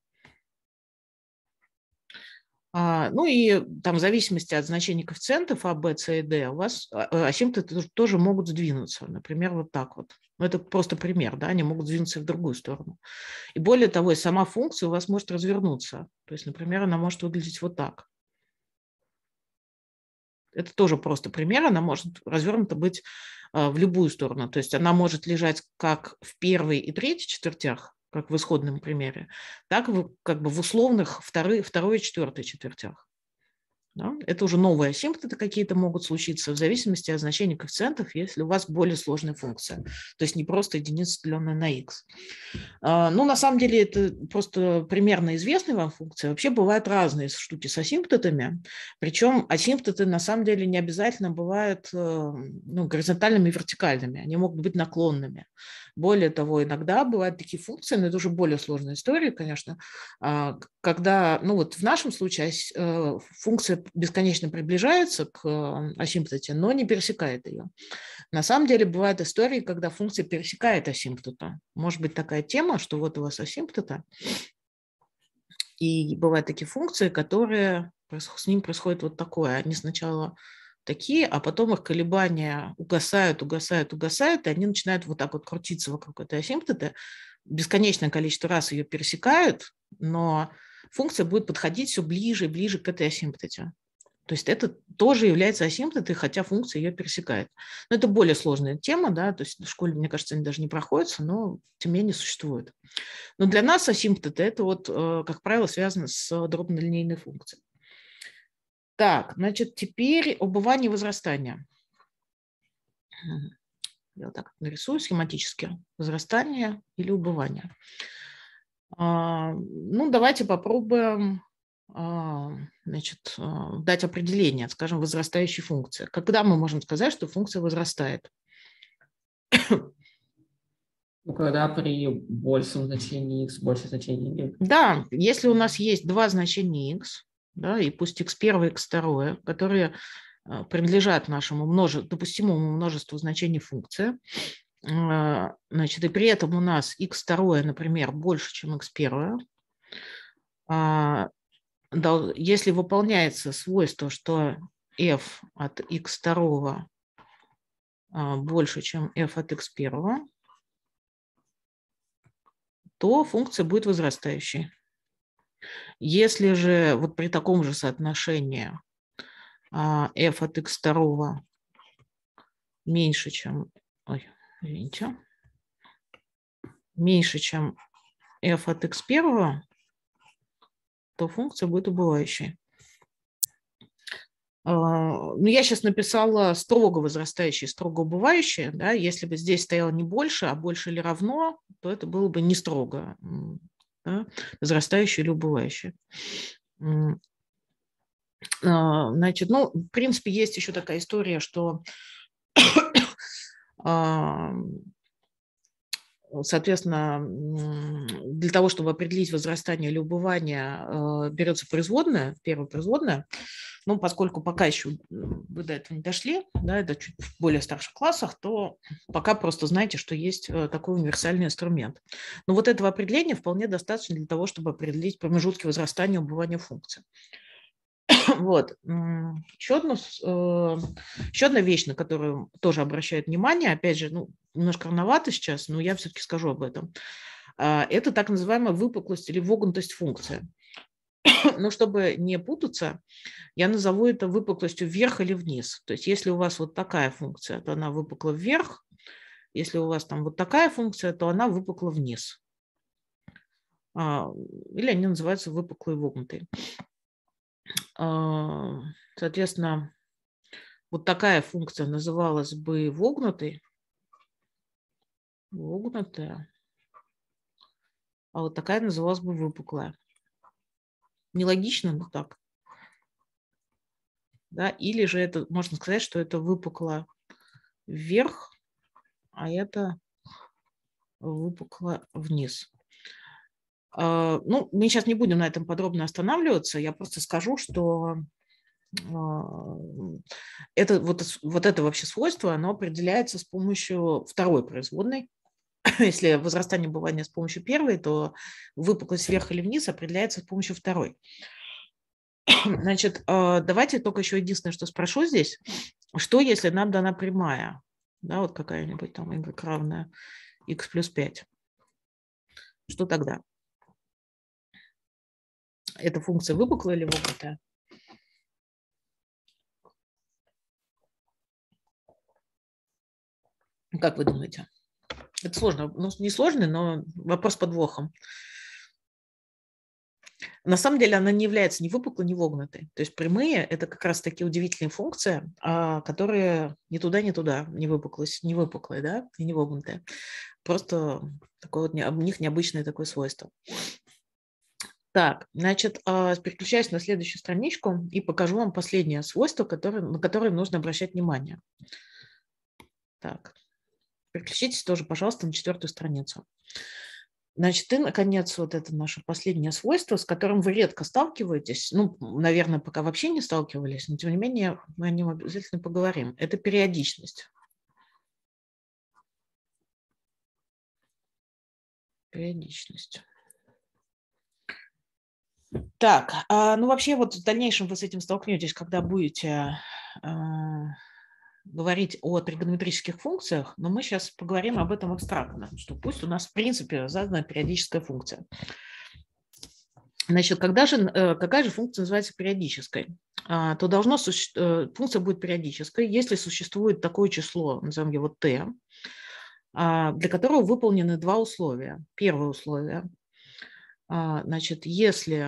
А, ну и там в зависимости от значений коэффициентов а, b, c и d у вас асимптоты тоже могут сдвинуться. Например, вот так вот. Ну, это просто пример, да, они могут сдвинуться в другую сторону. И более того, и сама функция у вас может развернуться. То есть, например, она может выглядеть вот так. Это тоже просто пример, она может развернута быть а, в любую сторону. То есть она может лежать как в первой и третьей четвертях, как в исходном примере, так и как бы в условных второй, второй и четвертой четвертях. Да? Это уже новые асимптоты какие-то могут случиться в зависимости от значения коэффициентов, если у вас более сложная функция. То есть не просто единица, деленная на x. Ну, на самом деле, это просто примерно известная вам функция. Вообще бывают разные штуки с асимптотами. Причем асимптоты на самом деле не обязательно бывают ну, горизонтальными и вертикальными. Они могут быть наклонными. Более того, иногда бывают такие функции, но это уже более сложная история, конечно, когда, ну вот в нашем случае функция бесконечно приближается к асимптоте, но не пересекает ее. На самом деле бывают истории, когда функция пересекает асимптота. Может быть такая тема, что вот у вас асимптота, и бывают такие функции, которые с ним происходит вот такое. Они сначала такие, а потом их колебания угасают, угасают, угасают, и они начинают вот так вот крутиться вокруг этой асимптоты. Бесконечное количество раз ее пересекают, но функция будет подходить все ближе и ближе к этой асимптоте. То есть это тоже является асимптотой, хотя функция ее пересекает. Но это более сложная тема, да, то есть в школе, мне кажется, они даже не проходятся, но тем не менее существует. Но для нас асимптоты – это вот, как правило, связано с дробнолинейной функцией. Так, значит, теперь убывание и возрастание. Я вот так нарисую схематически. Возрастание или убывание. Ну, давайте попробуем значит, дать определение, скажем, возрастающей функции. Когда мы можем сказать, что функция возрастает? Ну, когда при большем значении x больше значения y. Да, если у нас есть два значения x, да, и пусть x первое, x второе, которые э, принадлежат нашему множе... допустимому множеству значений функции, э, значит, и при этом у нас x второе, например, больше, чем x первое, э, дол... если выполняется свойство, что f от x второго э, больше, чем f от x первого, то функция будет возрастающей. Если же вот при таком же соотношении а, f от x второго меньше, чем, ой, извините, меньше, чем f от x первого, то функция будет убывающей. А, ну, я сейчас написала строго возрастающая, строго убывающая. Да? Если бы здесь стояло не больше, а больше или равно, то это было бы не строго. Да? Возрастающее или убывающее. Значит, ну, в принципе, есть еще такая история, что, соответственно, для того, чтобы определить возрастание или убывание, берется производная, первая производная. Ну, поскольку пока еще вы до этого не дошли, да, это чуть в более старших классах, то пока просто знаете, что есть такой универсальный инструмент. Но вот этого определения вполне достаточно для того, чтобы определить промежутки возрастания и убывания функций. Вот. Еще, одну, еще одна вещь, на которую тоже обращают внимание, опять же, ну, немножко рановато сейчас, но я все-таки скажу об этом. Это так называемая выпуклость или вогнутость функции. Но чтобы не путаться, я назову это выпуклостью вверх или вниз. То есть если у вас вот такая функция, то она выпукла вверх. Если у вас там вот такая функция, то она выпукла вниз. Или они называются выпуклые вогнутые. Соответственно, вот такая функция называлась бы вогнутой. Вогнутая. А вот такая называлась бы выпуклая. Нелогично, но так. Да? Или же это, можно сказать, что это выпукло вверх, а это выпукло вниз. Ну, мы сейчас не будем на этом подробно останавливаться. Я просто скажу, что это, вот, вот это вообще свойство, оно определяется с помощью второй производной. Если возрастание убывания с помощью первой, то выпуклость вверх или вниз определяется с помощью второй. Значит, давайте только еще единственное, что спрошу здесь. Что, если нам дана прямая? Да, вот какая-нибудь там y равная x плюс пять. Что тогда? Эта функция выпуклая или вогнутая? Как вы думаете? Это сложно. Ну, не сложный, но вопрос с подвохом. На самом деле она не является ни выпуклой, ни вогнутой. То есть прямые – это как раз такие удивительные функции, которые ни туда, ни туда, не выпуклые, не выпуклые, да, и не вогнутые. Просто такое вот, у них необычное такое свойство. Так, значит, переключаюсь на следующую страничку и покажу вам последнее свойство, которое, на которое нужно обращать внимание. Так, переключитесь тоже, пожалуйста, на четвертую страницу. Значит, и, наконец, вот это наше последнее свойство, с которым вы редко сталкиваетесь, ну, наверное, пока вообще не сталкивались, но, тем не менее, мы о нем обязательно поговорим. Это периодичность. Периодичность. Так, ну, вообще, вот в дальнейшем вы с этим столкнетесь, когда будете говорить о тригонометрических функциях, но мы сейчас поговорим об этом абстрактно, что пусть у нас в принципе задана периодическая функция. Значит, когда же, какая же функция называется периодической? То должно, функция будет периодической, если существует такое число, назовем его t, для которого выполнены два условия. Первое условие, значит, если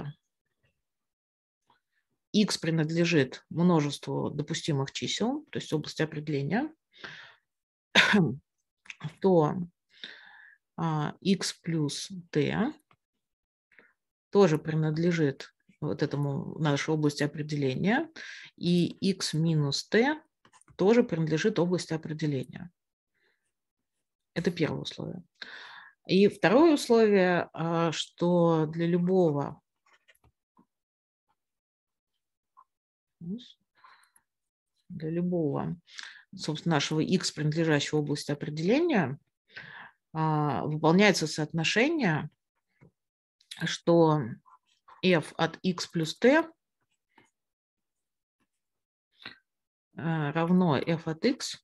x принадлежит множеству допустимых чисел, то есть области определения, то x плюс t тоже принадлежит вот этому нашей области определения, и x минус t тоже принадлежит области определения. Это первое условие. И второе условие, что для любого для любого, собственно, нашего x, принадлежащего области определения, выполняется соотношение, что f от x плюс t равно f от x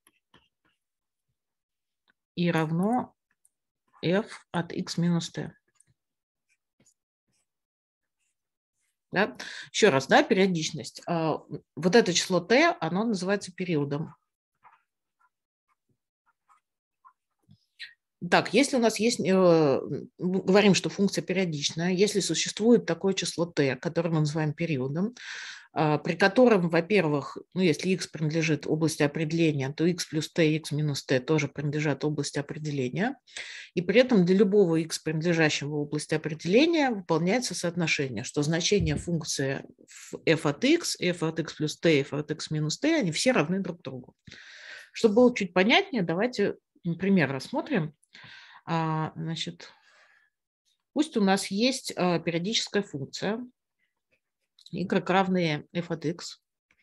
и равно f от x минус t. Да? Еще раз, да, периодичность. Вот это число t, оно называется периодом. Так, если у нас есть, э, говорим, что функция периодичная, если существует такое число t, которое мы называем периодом, э, при котором, во-первых, ну, если x принадлежит области определения, то x плюс t, x минус t тоже принадлежат области определения, и при этом для любого x, принадлежащего области определения, выполняется соотношение, что значения функции f от x, f от x плюс t, f от x минус t, они все равны друг другу. Чтобы было чуть понятнее, давайте пример рассмотрим. Значит, пусть у нас есть периодическая функция y равная f от x,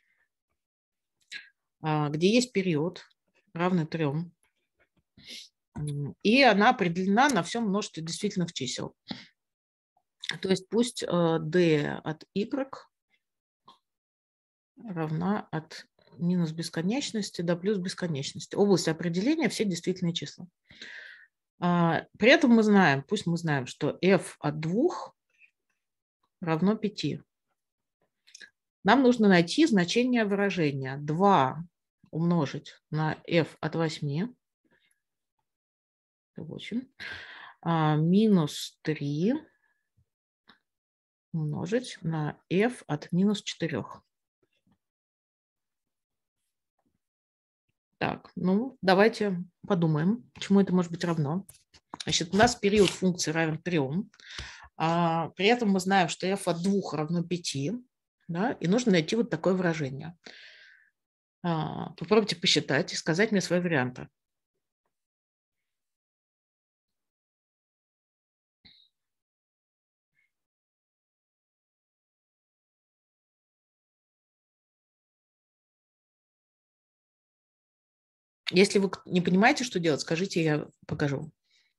где есть период равный трем, и она определена на всем множестве действительных чисел. То есть пусть d от y равна от минус бесконечности до плюс бесконечности. Область определения все действительные числа. При этом мы знаем, пусть мы знаем, что f от двух равно пяти. Нам нужно найти значение выражения два умножить на f от восьми, восемь, минус три умножить на f от минус четырех. Так, ну, давайте подумаем, чему это может быть равно. Значит, у нас период функции равен трем. А, при этом мы знаем, что f от двух равно пяти. Да, и нужно найти вот такое выражение. А, попробуйте посчитать и сказать мне свои варианты. Если вы не понимаете, что делать, скажите, я покажу.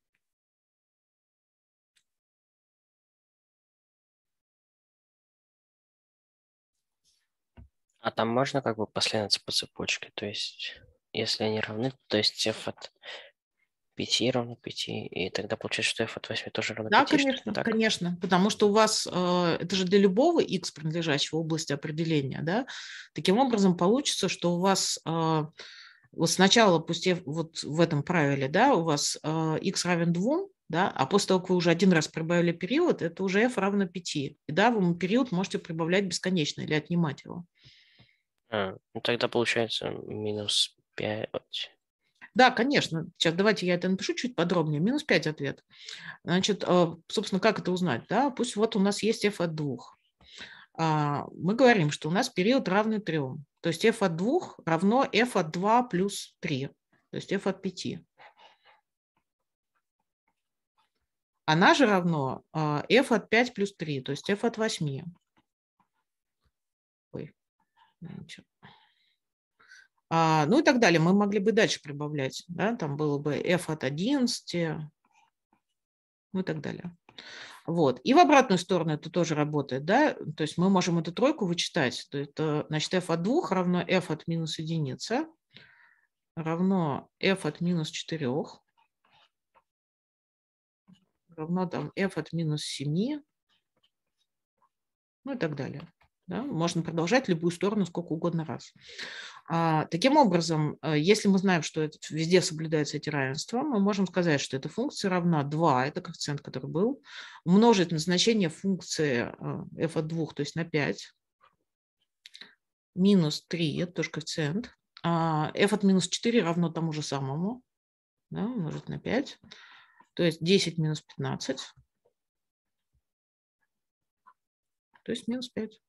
А там можно как бы последоваться по цепочке? То есть, если они равны, то есть f от пяти равно пяти, и тогда получается, что f от восьми тоже равно Да, пяти. конечно, так? конечно, потому что у вас, э, это же для любого x, принадлежащего области определения, да, таким образом получится, что у вас... Э, Вот сначала, пусть вот в этом правиле, да, у вас э, x равен двум, да, а после того, как вы уже один раз прибавили период, это уже f равно пяти. И да, вы период можете прибавлять бесконечно или отнимать его. А, ну тогда получается минус пять. Да, конечно. Сейчас давайте я это напишу чуть подробнее. Минус пять ответ. Значит, э, собственно, как это узнать? Да? Пусть вот у нас есть f от двух. А, мы говорим, что у нас период равный трем. То есть f от двух равно f от два плюс три, то есть f от пяти. Она же равно f от пяти плюс три, то есть f от восьми. Ой. А, ну и так далее. Мы могли бы дальше прибавлять. Да? Там было бы f от одиннадцати, ну и так далее. Вот. И в обратную сторону это тоже работает. Да? То есть мы можем эту тройку вычитать. То это, значит, f от двух равно f от минус единицы равно f от минус четырех равно там f от минус семи, ну и так далее. Да? Можно продолжать любую сторону сколько угодно раз. А, таким образом, если мы знаем, что это, везде соблюдаются эти равенства, мы можем сказать, что эта функция равна два, это коэффициент, который был, умножить на значение функции f от двух, то есть на пять, минус три, это тоже коэффициент, а f от минус четыре равно тому же самому, да, умножить на пять, то есть десять минус пятнадцать, то есть минус пять.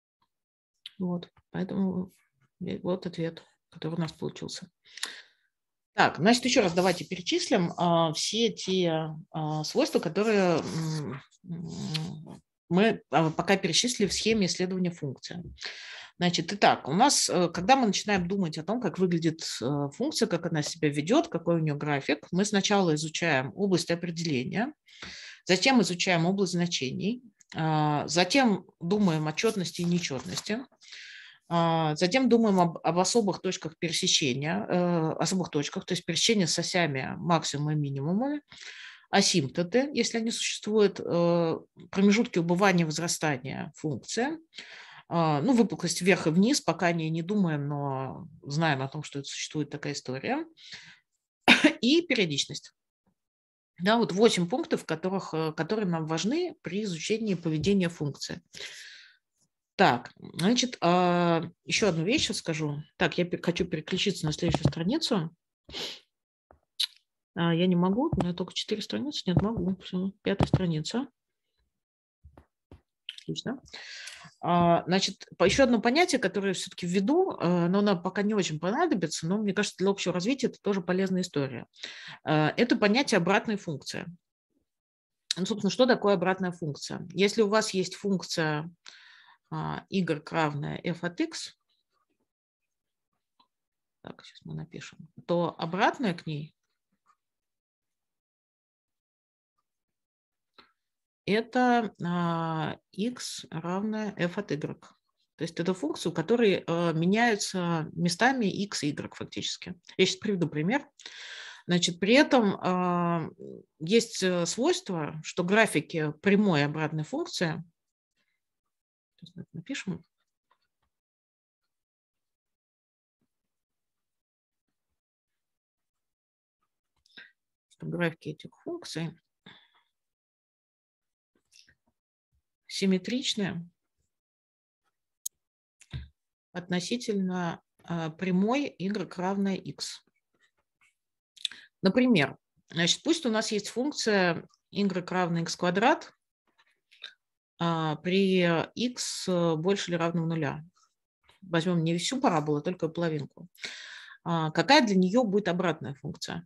Вот, поэтому вот ответ, который у нас получился. Так, значит, еще раз давайте перечислим а, все те а, свойства, которые м, м, мы а, пока перечислили в схеме исследования функции. Значит, итак, у нас, э, когда мы начинаем думать о том, как выглядит э, функция, как она себя ведет, какой у нее график, мы сначала изучаем область определения, затем изучаем область значений, а, затем думаем о четности и нечетности, а, затем думаем об, об особых точках пересечения, э, особых точках, то есть пересечения с осями максимума и минимума, асимптоты, если они существуют, э, промежутки убывания и возрастания функции, а, ну, выпуклость вверх и вниз, пока не, не думаем, но знаем о том, что это существует такая история, и периодичность. Да, вот восемь пунктов, которых, которые нам важны при изучении поведения функции. Так, значит, еще одну вещь скажу. Так, я хочу переключиться на следующую страницу. Я не могу, у меня только четыре страницы. Нет, могу. Все, пятая страница. Отлично. Значит, еще одно понятие, которое все-таки введу, но оно пока не очень понадобится, но мне кажется, для общего развития это тоже полезная история. Это понятие обратной функции. Ну, собственно, что такое обратная функция? Если у вас есть функция y равная f от x, так, сейчас мы напишем, то обратная к ней это x равная f от y. То есть это функция, у которой меняются местами x и y фактически. Я сейчас приведу пример. Значит, при этом есть свойство, что графики прямой и обратной функции, напишем, что графики этих функций симметричны относительно прямой y равная x. Например, значит, пусть у нас есть функция y равная x квадрат при x больше или равно нуля. Возьмем не всю параболу, а только половинку. Какая для нее будет обратная функция?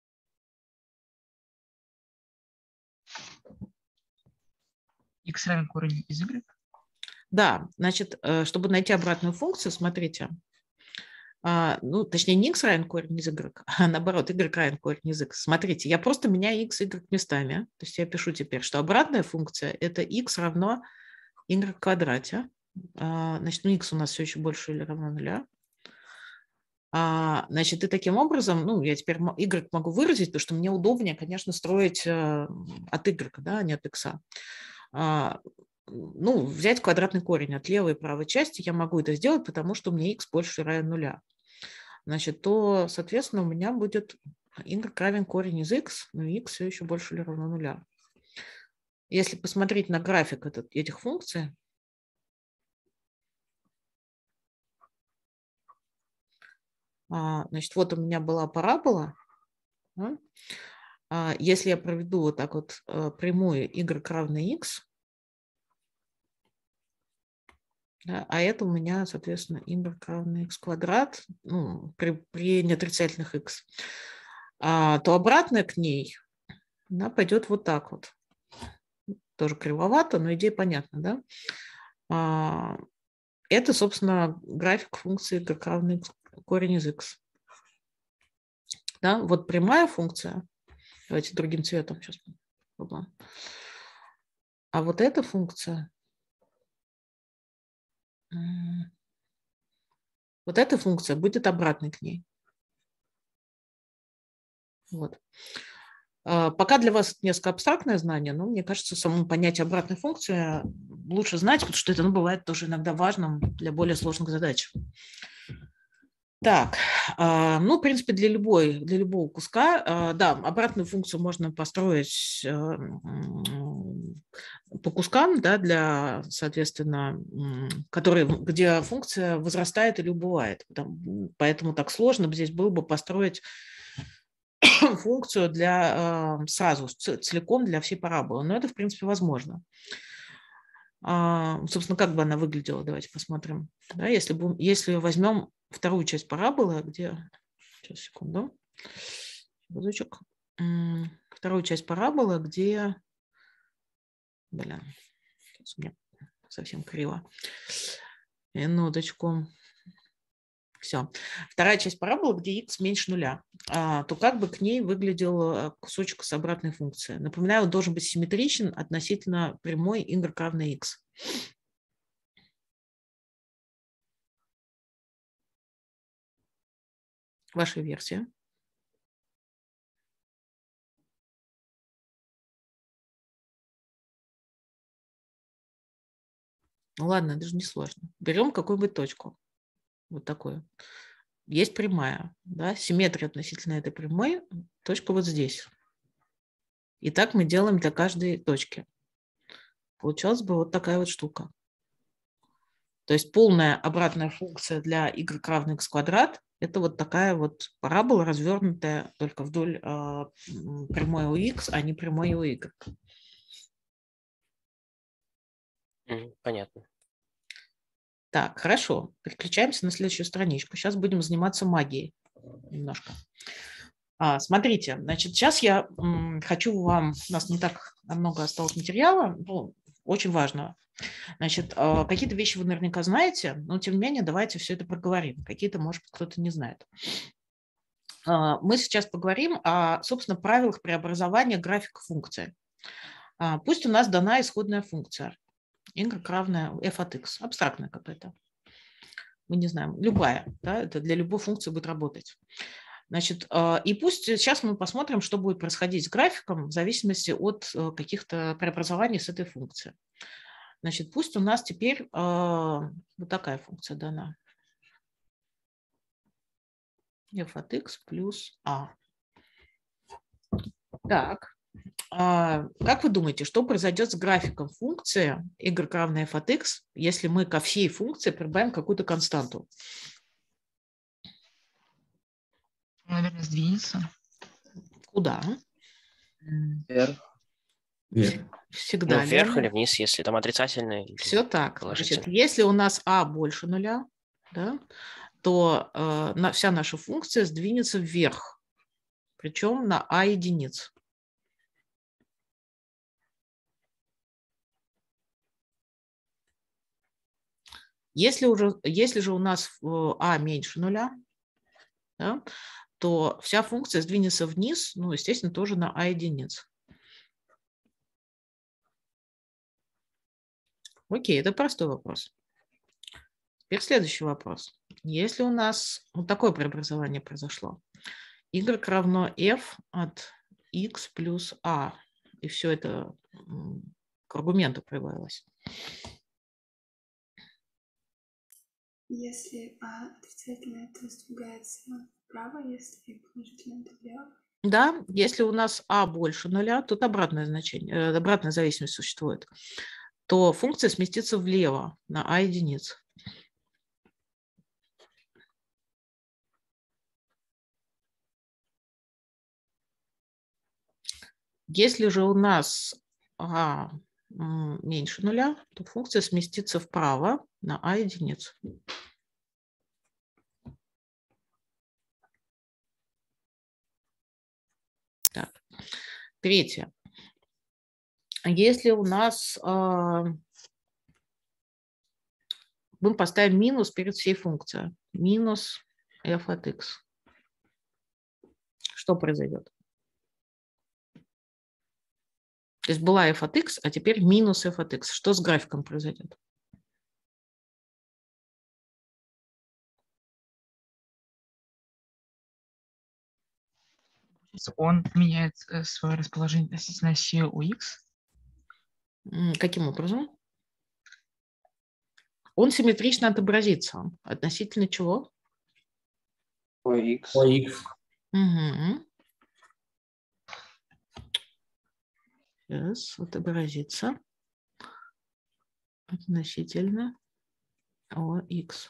X равен корень из y? Да, значит, чтобы найти обратную функцию, смотрите, ну, точнее, не x равен корень из y, а наоборот, y равен корень из x. Смотрите, я просто меняю x и y местами. То есть я пишу теперь, что обратная функция – это x равно y в квадрате. Значит, ну, x у нас все еще больше или равно нуля. Значит, и таким образом, ну, я теперь y могу выразить, потому что мне удобнее, конечно, строить от y, да, а не от x. Ну, взять квадратный корень от левой и правой части, я могу это сделать, потому что у меня x больше или равен нуля. Значит, то, соответственно, у меня будет y равен корень из x, но x все еще больше или равно нуля. Если посмотреть на график этот, этих функций, значит, вот у меня была парабола. Если я проведу вот так вот прямую y равно x, да, а это у меня, соответственно, y равно x квадрат, ну, при, при неотрицательных x, а, то обратно к ней она пойдет вот так вот. Тоже кривовато, но идея понятна, да? А, это, собственно, график функции y равно корень из x. Да, вот прямая функция, давайте другим цветом сейчас попробуем. А вот эта функция, вот эта функция будет обратной к ней. Вот. Пока для вас несколько абстрактное знание, но мне кажется, само понятие обратной функции лучше знать, потому что это, ну, бывает тоже иногда важным для более сложных задач. Так, ну, в принципе, для, любой, для любого куска, да, обратную функцию можно построить по кускам, да, для, соответственно, которые, где функция возрастает или убывает. Поэтому так сложно здесь было бы построить функцию для, сразу, целиком для всей параболы. Но это, в принципе, возможно. Собственно, как бы она выглядела, давайте посмотрим. Да, если, если возьмем вторую часть параболы, где... Сейчас, секунду. Разочек. Вторую часть параболы, где... Блин, сейчас у меня совсем криво. Минуточку. Все. Вторая часть параболы, где x меньше нуля, а, то как бы к ней выглядел кусочек с обратной функцией. Напоминаю, он должен быть симметричен относительно прямой y равно x. Ваша версия. Ну ладно, это же не сложно. Берем какую-нибудь точку. Вот такую. Есть прямая. Да? Симметрия относительно этой прямой. Точка вот здесь. И так мы делаем для каждой точки. Получалась бы вот такая вот штука. То есть полная обратная функция для y равно x квадрат – это вот такая вот парабола, развернутая только вдоль э, прямой у x, а не прямой у y. Понятно. Так, хорошо. Переключаемся на следующую страничку. Сейчас будем заниматься магией немножко. А, смотрите, значит, сейчас я м, хочу вам, у нас не так много осталось материала, ну, очень важного. Значит, э, какие-то вещи вы наверняка знаете, но тем не менее давайте все это проговорим. Какие-то, может быть, кто-то не знает. Э, мы сейчас поговорим о, собственно, правилах преобразования графика функции. Э, пусть у нас дана исходная функция y равная f от x, абстрактная какая-то. Мы не знаем, любая, да, это для любой функции будет работать. Значит, и пусть сейчас мы посмотрим, что будет происходить с графиком в зависимости от каких-то преобразований с этой функцией. Значит, пусть у нас теперь вот такая функция дана. f от x плюс a. Так, как вы думаете, что произойдет с графиком функции y равно f от x, если мы ко всей функции прибавим какую-то константу? Наверное, сдвинется. Куда? Вверх. Вверх. Всегда. Ну, вверх верно? или вниз, если там отрицательный. или Все так. положительный. Значит, если у нас а больше нуля, да, то э, на, вся наша функция сдвинется вверх, причем на а единиц. Если, уже, если же у нас а меньше нуля, да, то вся функция сдвинется вниз, ну, естественно, тоже на а единиц. Окей, это простой вопрос. Теперь следующий вопрос. Если у нас вот такое преобразование произошло, y равно f от x плюс a, и все это к аргументу прибавилось. Если а отрицательное, то сдвигается вправо, если положительное, то влево. Да, если у нас а больше нуля, тут обратное значение, обратная зависимость существует, то функция сместится влево на а единиц. Если же у нас а меньше нуля, то функция сместится вправо на а единиц. Так. Третье. Если у нас э, мы поставим минус перед всей функцией, минус f от x, что произойдет? То есть была f от x, а теперь минус f от x. Что с графиком произойдет? Он меняет свое расположение относительно оси у x. Каким образом? Он симметрично отобразится. Относительно чего? По x. По x. Угу. Сейчас отобразится относительно о x.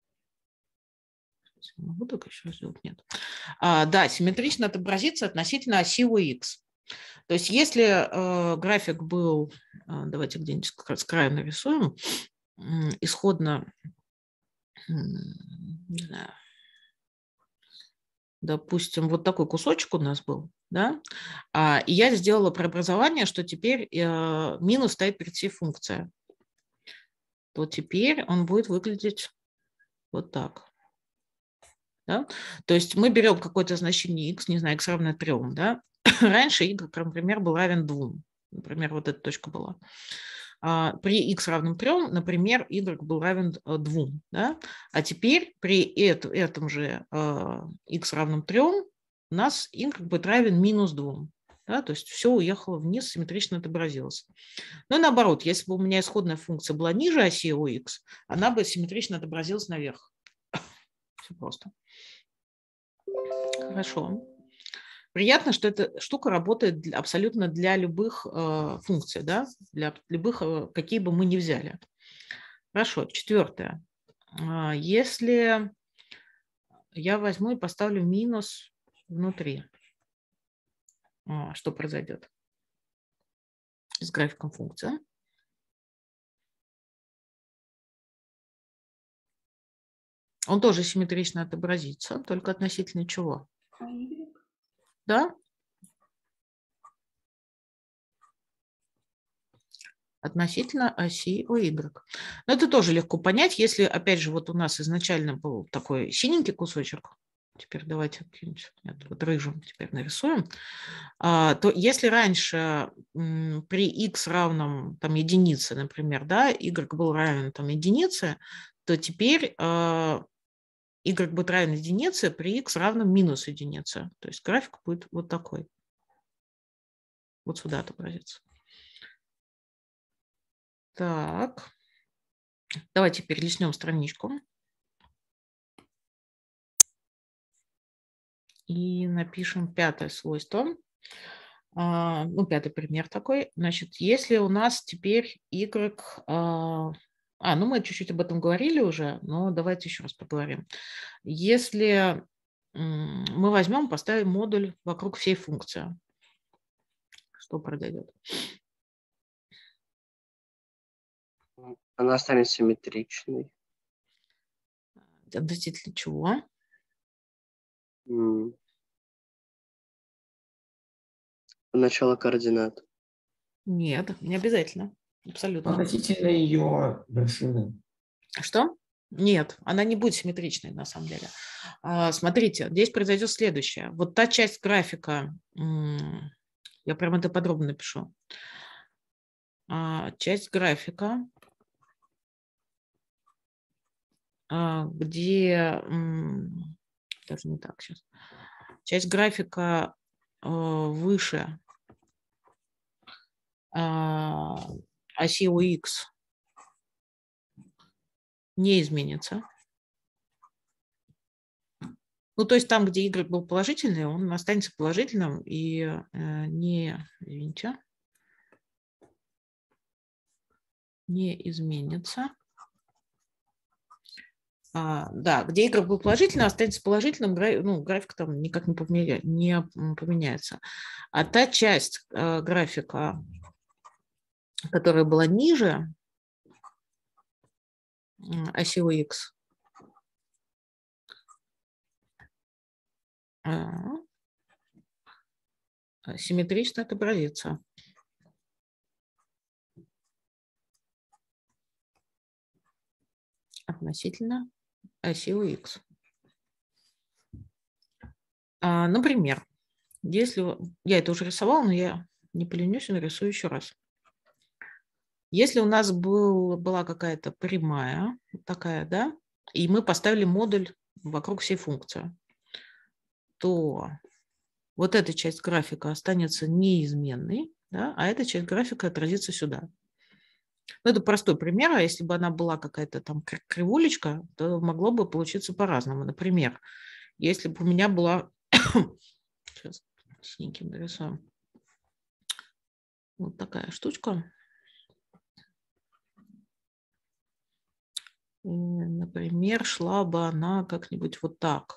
Могу только еще сделать? Нет. А, да, симметрично отобразится относительно оси у x. То есть если э, график был, э, давайте где-нибудь с краю нарисуем, э, исходно, э, не знаю, допустим, вот такой кусочек у нас был, да, а, и я сделала преобразование, что теперь э, минус стоит перед всей функцией, то теперь он будет выглядеть вот так. Да? То есть мы берем какое-то значение x, не знаю, x равно трем, да? Раньше y, например, был равен двум. Например, вот эта точка была. А при x равном трем, например, y был равен двум. Да? А теперь при это, этом же э, x равном трем у нас y будет равен минус двум. Да? То есть все уехало вниз, симметрично отобразилось. Но наоборот, если бы у меня исходная функция была ниже оси о х, она бы симметрично отобразилась наверх. Все просто. Хорошо. Приятно, что эта штука работает для, абсолютно для любых э, функций, да? Для любых, э, какие бы мы ни взяли. Хорошо. Четвертое. Э, если я возьму и поставлю минус внутри, э, что произойдет с графиком функции? Он тоже симметрично отобразится, только относительно чего? Да? Относительно оси о y. Но это тоже легко понять, если, опять же, вот у нас изначально был такой синенький кусочек, теперь давайте вот рыжим теперь нарисуем, то если раньше при x равном там, единице, например, да, y был равен там, единице, то теперь y будет равен единице при x равном минус единице. То есть график будет вот такой. Вот сюда отобразится. Так. Давайте перелистнем страничку. И напишем пятое свойство. А, ну, пятый пример такой. Значит, если у нас теперь y... А, а, ну мы чуть-чуть об этом говорили уже, но давайте еще раз поговорим. Если мы возьмем, поставим модуль вокруг всей функции, что произойдет? Она станет симметричной. Относительно чего? Mm. Начало координат. Нет, не обязательно. Абсолютно. Относительно ее вершины. Что? Нет, она не будет симметричной на самом деле. Смотрите, здесь произойдет следующее. Вот та часть графика, я прям это подробно напишу. Часть графика, где... Даже не так сейчас. Часть графика выше оси о х не изменится. Ну, то есть там, где y был положительный, он останется положительным и не, извините, не изменится. А, да, где y был положительным, останется положительным, ну, график там никак не, поменя, не поменяется. А та часть э, графика, которая была ниже оси о х, э, симметрично отобразится. Относительно оси о х. А, например, если я это уже рисовала, но я не поленюсь и нарисую еще раз. Если у нас был, была какая-то прямая, такая, да, и мы поставили модуль вокруг всей функции, то вот эта часть графика останется неизменной, да, а эта часть графика отразится сюда. Ну, это простой пример, а если бы она была какая-то там кривулечка, то могло бы получиться по-разному. Например, если бы у меня была... Сейчас синеньким нарисуем. Вот такая штучка. И, например, шла бы она как-нибудь вот так.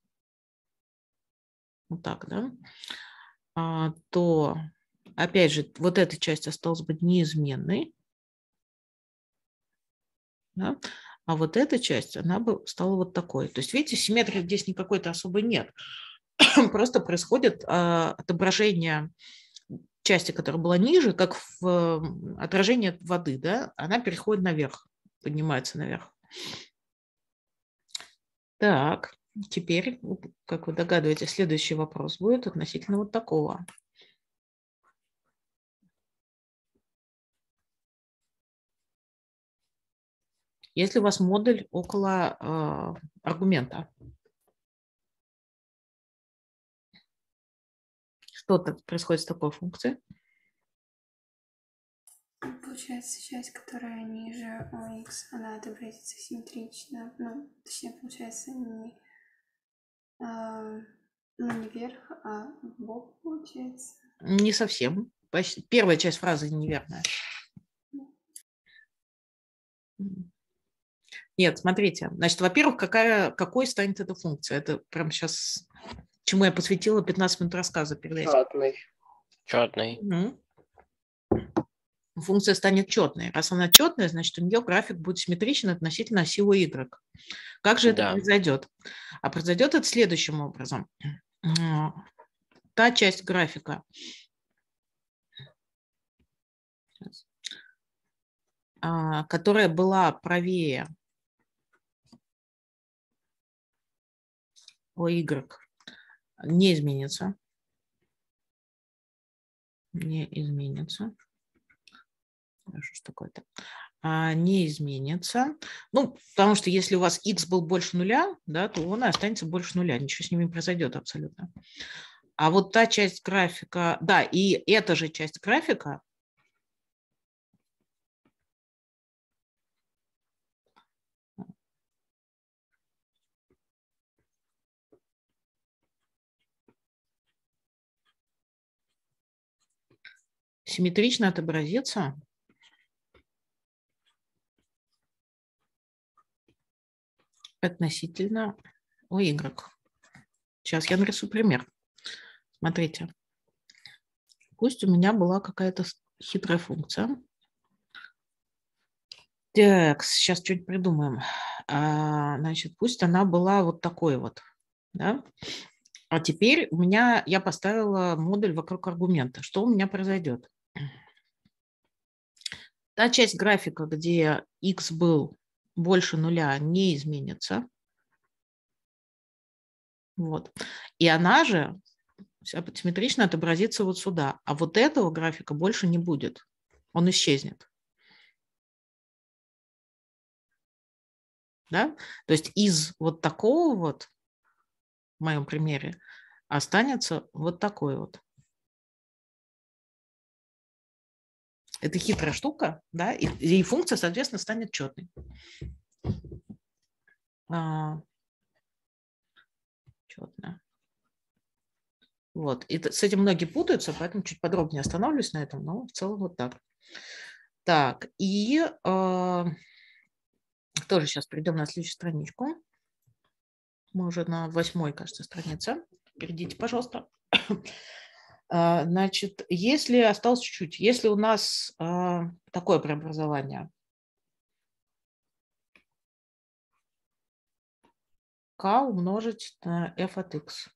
Вот так, да? А, то, опять же, вот эта часть осталась бы неизменной. Да? А вот эта часть, она бы стала вот такой. То есть, видите, симметрии здесь никакой-то особой нет. Просто происходит а, отображение части, которая была ниже, как в а, отражение воды, да, она переходит наверх, поднимается наверх. Так, теперь, как вы догадываетесь, следующий вопрос будет относительно вот такого. Если у вас модуль около э, аргумента, что-то происходит с такой функцией? Получается, часть, которая ниже о x, она отобразится симметрично. Ну, точнее, получается, не, э, ну, не вверх, а в бок, получается. Не совсем. Почти. Первая часть фразы неверная. Нет, смотрите. Значит, во-первых, какая, какой станет эта функция? Это прямо сейчас, чему я посвятила пятнадцать минут рассказа перед этим. Четный. Четный. Угу. Функция станет четной. Раз она четная, значит, у нее график будет симметричен относительно оси y. Как же это Да. произойдет? А произойдет это следующим образом. Та часть графика, которая была правее о y, не изменится. Не изменится. Что такое-то? А, не изменится. Ну, потому что если у вас x был больше нуля, да, то он останется больше нуля. Ничего с ними не произойдет абсолютно. А вот та часть графика, да, и эта же часть графика симметрично отобразится относительно о y. Сейчас я нарисую пример. Смотрите. Пусть у меня была какая-то хитрая функция. Так, сейчас что-нибудь придумаем. А, значит, пусть она была вот такой вот. Да? А теперь у меня, я поставила модуль вокруг аргумента. Что у меня произойдет? Та часть графика, где x был больше нуля, не изменится. Вот. И она же симметрично отобразится вот сюда. А вот этого графика больше не будет. Он исчезнет. Да? То есть из вот такого вот, в моем примере, останется вот такой вот. Это хитрая штука, да, и, и функция, соответственно, станет четной. А, четная. Вот. И с этим многие путаются, поэтому чуть подробнее остановлюсь на этом, но в целом вот так. Так, и э, тоже сейчас перейдем на следующую страничку. Мы уже на восьмой, кажется, странице. Перейдите, пожалуйста. Значит, если осталось чуть-чуть, если у нас э, такое преобразование, k умножить на f от x,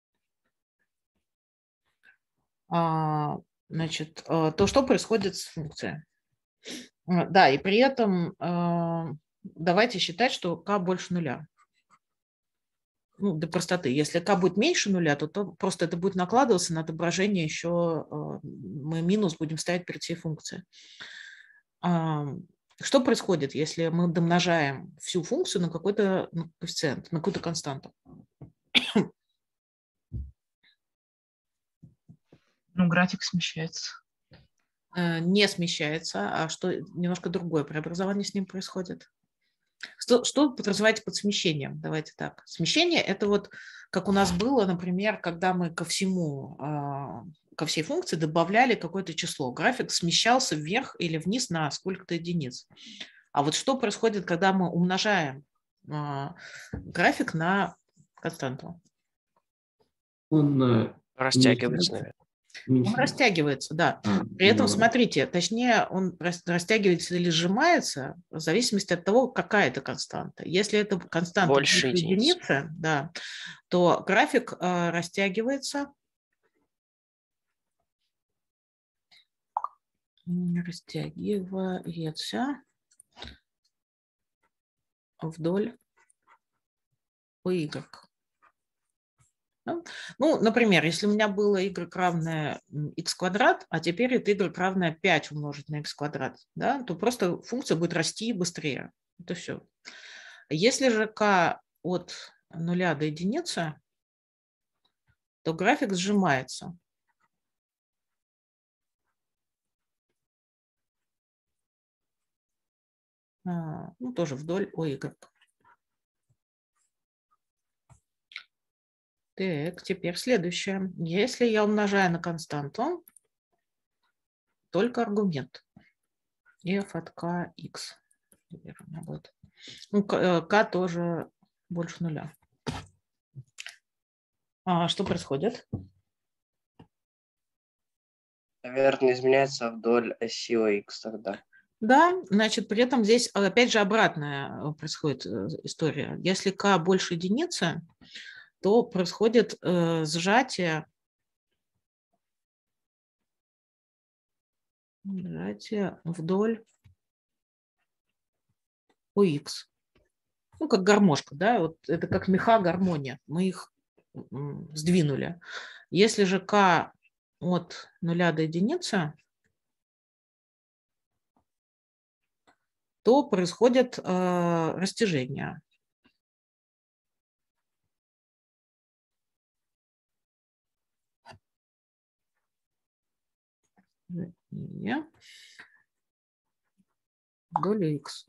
а, значит, э, то что происходит с функцией? Да, и при этом э, давайте считать, что k больше нуля. Ну, для простоты. Если k будет меньше нуля, то, то просто это будет накладываться на отображение еще, э, мы минус будем ставить перед всей функцией. А, что происходит, если мы домножаем всю функцию на какой-то коэффициент, на какую-то константу? Ну, график смещается. Не смещается, а что немножко другое преобразование с ним происходит. Что, что подразумеваете под смещением? Давайте так. Смещение – это вот как у нас было, например, когда мы ко всему, ко всей функции добавляли какое-то число. График смещался вверх или вниз на сколько-то единиц. А вот что происходит, когда мы умножаем график на константу? Он растягивается, наверное. Он растягивается, да. При этом, смотрите, точнее, он растягивается или сжимается в зависимости от того, какая это константа. Если это константа Больше больше единицы. единицы, да, то график э, растягивается. Растягивается вдоль y. Ну, например, если у меня было y равное x квадрат, а теперь это y равное пять умножить на x квадрат, да, то просто функция будет расти быстрее. Это все. Если же k от нуля до единицы, то график сжимается. А, ну, тоже вдоль y. Так, теперь следующее. Если я умножаю на константу, только аргумент f от kx. Теперь у меня будет. Ну, k, k тоже больше нуля. А что происходит? Наверное, изменяется вдоль оси ОХ тогда. Да, значит, при этом здесь опять же обратная происходит история. Если k больше единицы, то происходит э, сжатие, сжатие вдоль ОХ. Ну, как гармошка, да, вот это как меха гармония. Мы их м, сдвинули. Если же k от нуля до единицы, то происходит э, растяжение. Вдоль x.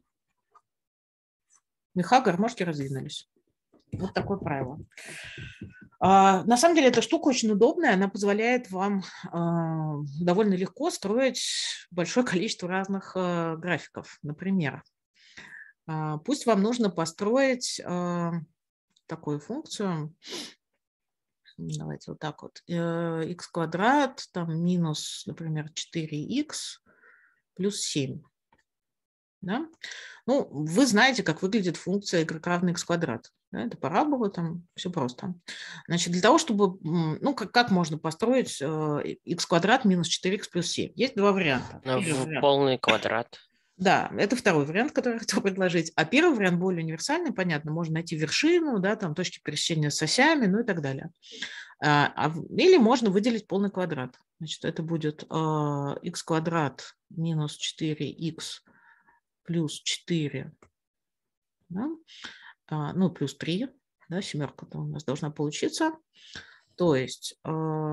Меха гармошки раздвинулись. Вот такое правило. А, на самом деле эта штука очень удобная, она позволяет вам а, довольно легко строить большое количество разных а, графиков. Например, а, пусть вам нужно построить а, такую функцию. Давайте вот так вот. X квадрат, там минус, например, четыре икс плюс семь. Да? Ну, вы знаете, как выглядит функция y равно x квадрат. Да? Это парабола, там все просто. Значит, для того, чтобы, ну, как, как можно построить x квадрат минус четыре икс плюс семь? Есть два варианта. В вариант. полный квадрат. Да, это второй вариант, который я хотела предложить. А первый вариант более универсальный, понятно, можно найти вершину, да, там точки пересечения с осями, ну и так далее. А, или можно выделить полный квадрат. Значит, это будет э, x квадрат минус четыре икс плюс четыре, да, а, ну, плюс три, да, семерка-то у нас должна получиться. То есть э,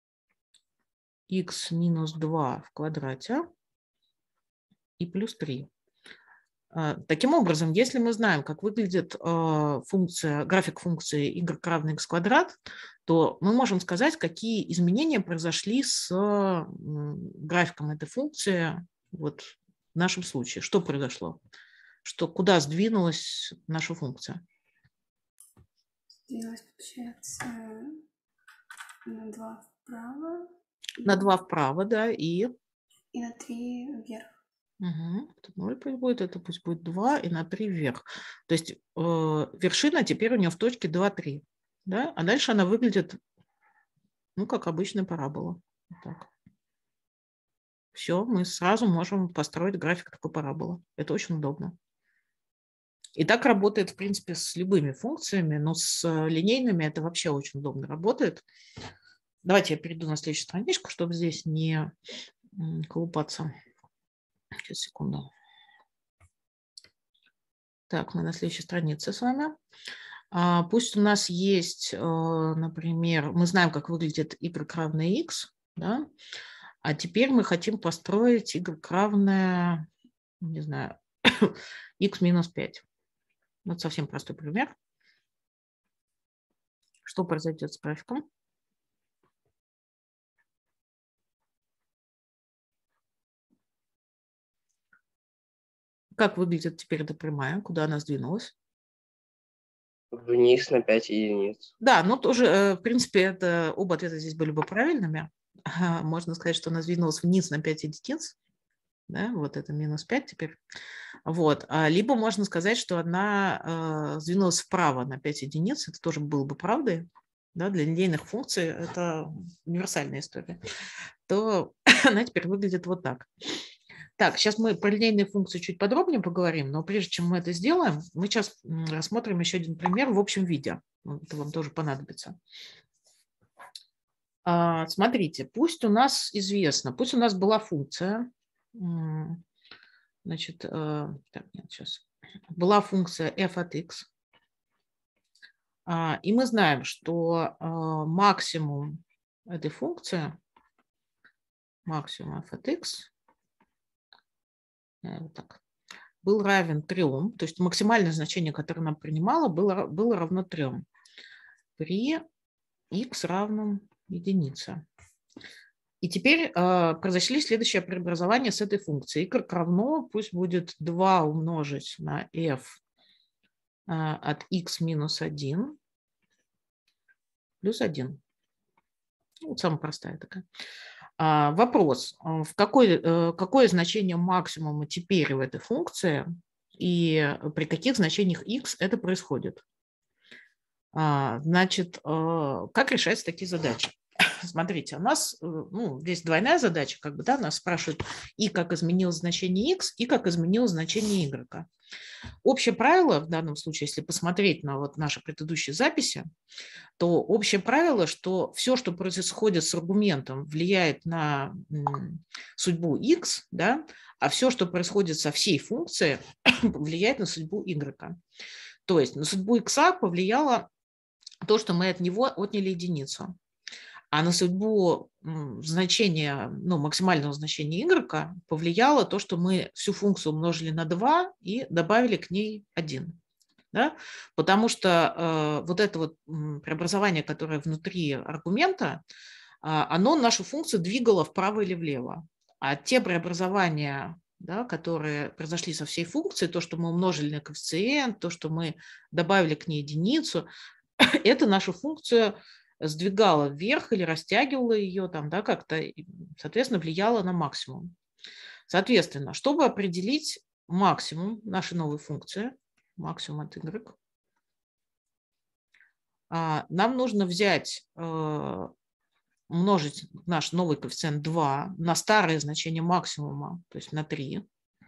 x минус два в квадрате и плюс три. Таким образом, если мы знаем, как выглядит функция, график функции y равно x квадрат, то мы можем сказать, какие изменения произошли с графиком этой функции вот в нашем случае. Что произошло? Что, куда сдвинулась наша функция? Сдвинулась, получается, на два вправо. На два вправо, да, и... И на три вверх. Угу. Это ноль пусть будет, это пусть будет два и на три вверх. То есть э, вершина теперь у нее в точке два, три. Да? А дальше она выглядит, ну, как обычная парабола. Вот так. Все, мы сразу можем построить график такой параболы. Это очень удобно. И так работает, в принципе, с любыми функциями, но с линейными это вообще очень удобно работает. Давайте я перейду на следующую страничку, чтобы здесь не колупаться. Сейчас, секунду. Так, мы на следующей странице с вами. А, пусть у нас есть, например, мы знаем, как выглядит y равно x, да? А теперь мы хотим построить y равное, не знаю, x минус пять. Вот совсем простой пример. Что произойдет с графиком? Как выглядит теперь эта прямая? Куда она сдвинулась? Вниз на пять единиц. Да, ну тоже, в принципе, это, оба ответа здесь были бы правильными. можно сказать, что она сдвинулась вниз на пять единиц. Да, вот это минус пять теперь. Вот. Либо можно сказать, что она э, сдвинулась вправо на пять единиц. Это тоже было бы правдой. Да, для линейных функций это универсальная история. То она теперь выглядит вот так. Так, сейчас мы про линейные функции чуть подробнее поговорим, но прежде чем мы это сделаем, мы сейчас рассмотрим еще один пример в общем виде. Это вам тоже понадобится. А, смотрите, пусть у нас известно, пусть у нас была функция, значит, э, так, нет, сейчас, была функция f от x, а, и мы знаем, что э, максимум этой функции, максимум f от x, вот так, был равен трем, то есть максимальное значение, которое нам принимало, было, было равно трем при x равном единице. И теперь э, произошли следующее преобразование с этой функцией. Y равно, пусть будет два умножить на f э, от x минус один плюс один. Вот самая простая такая. А, вопрос, в какой, э, какое значение максимума теперь в этой функции и при каких значениях x это происходит? А, значит, э, как решаются такие задачи? Смотрите, у нас ну, здесь двойная задача, как бы, да, нас спрашивают и как изменилось значение x, и как изменилось значение y. Общее правило в данном случае, если посмотреть на вот наши предыдущие записи, то общее правило, что все, что происходит с аргументом, влияет на судьбу x, да, а все, что происходит со всей функцией, влияет на судьбу y. То есть на судьбу x повлияло то, что мы от него отняли единицу. А на судьбу значения, ну, максимального значения y повлияло то, что мы всю функцию умножили на два и добавили к ней один. Да? Потому что э, вот это вот преобразование, которое внутри аргумента, э, оно нашу функцию двигало вправо или влево. А те преобразования, да, которые произошли со всей функцией, то, что мы умножили на коэффициент, то, что мы добавили к ней единицу, это нашу функцию сдвигала вверх или растягивала ее там, да, как-то, соответственно, влияло на максимум. Соответственно, чтобы определить максимум нашей новой функции, максимум от y, нам нужно взять, умножить наш новый коэффициент два на старое значение максимума, то есть на три,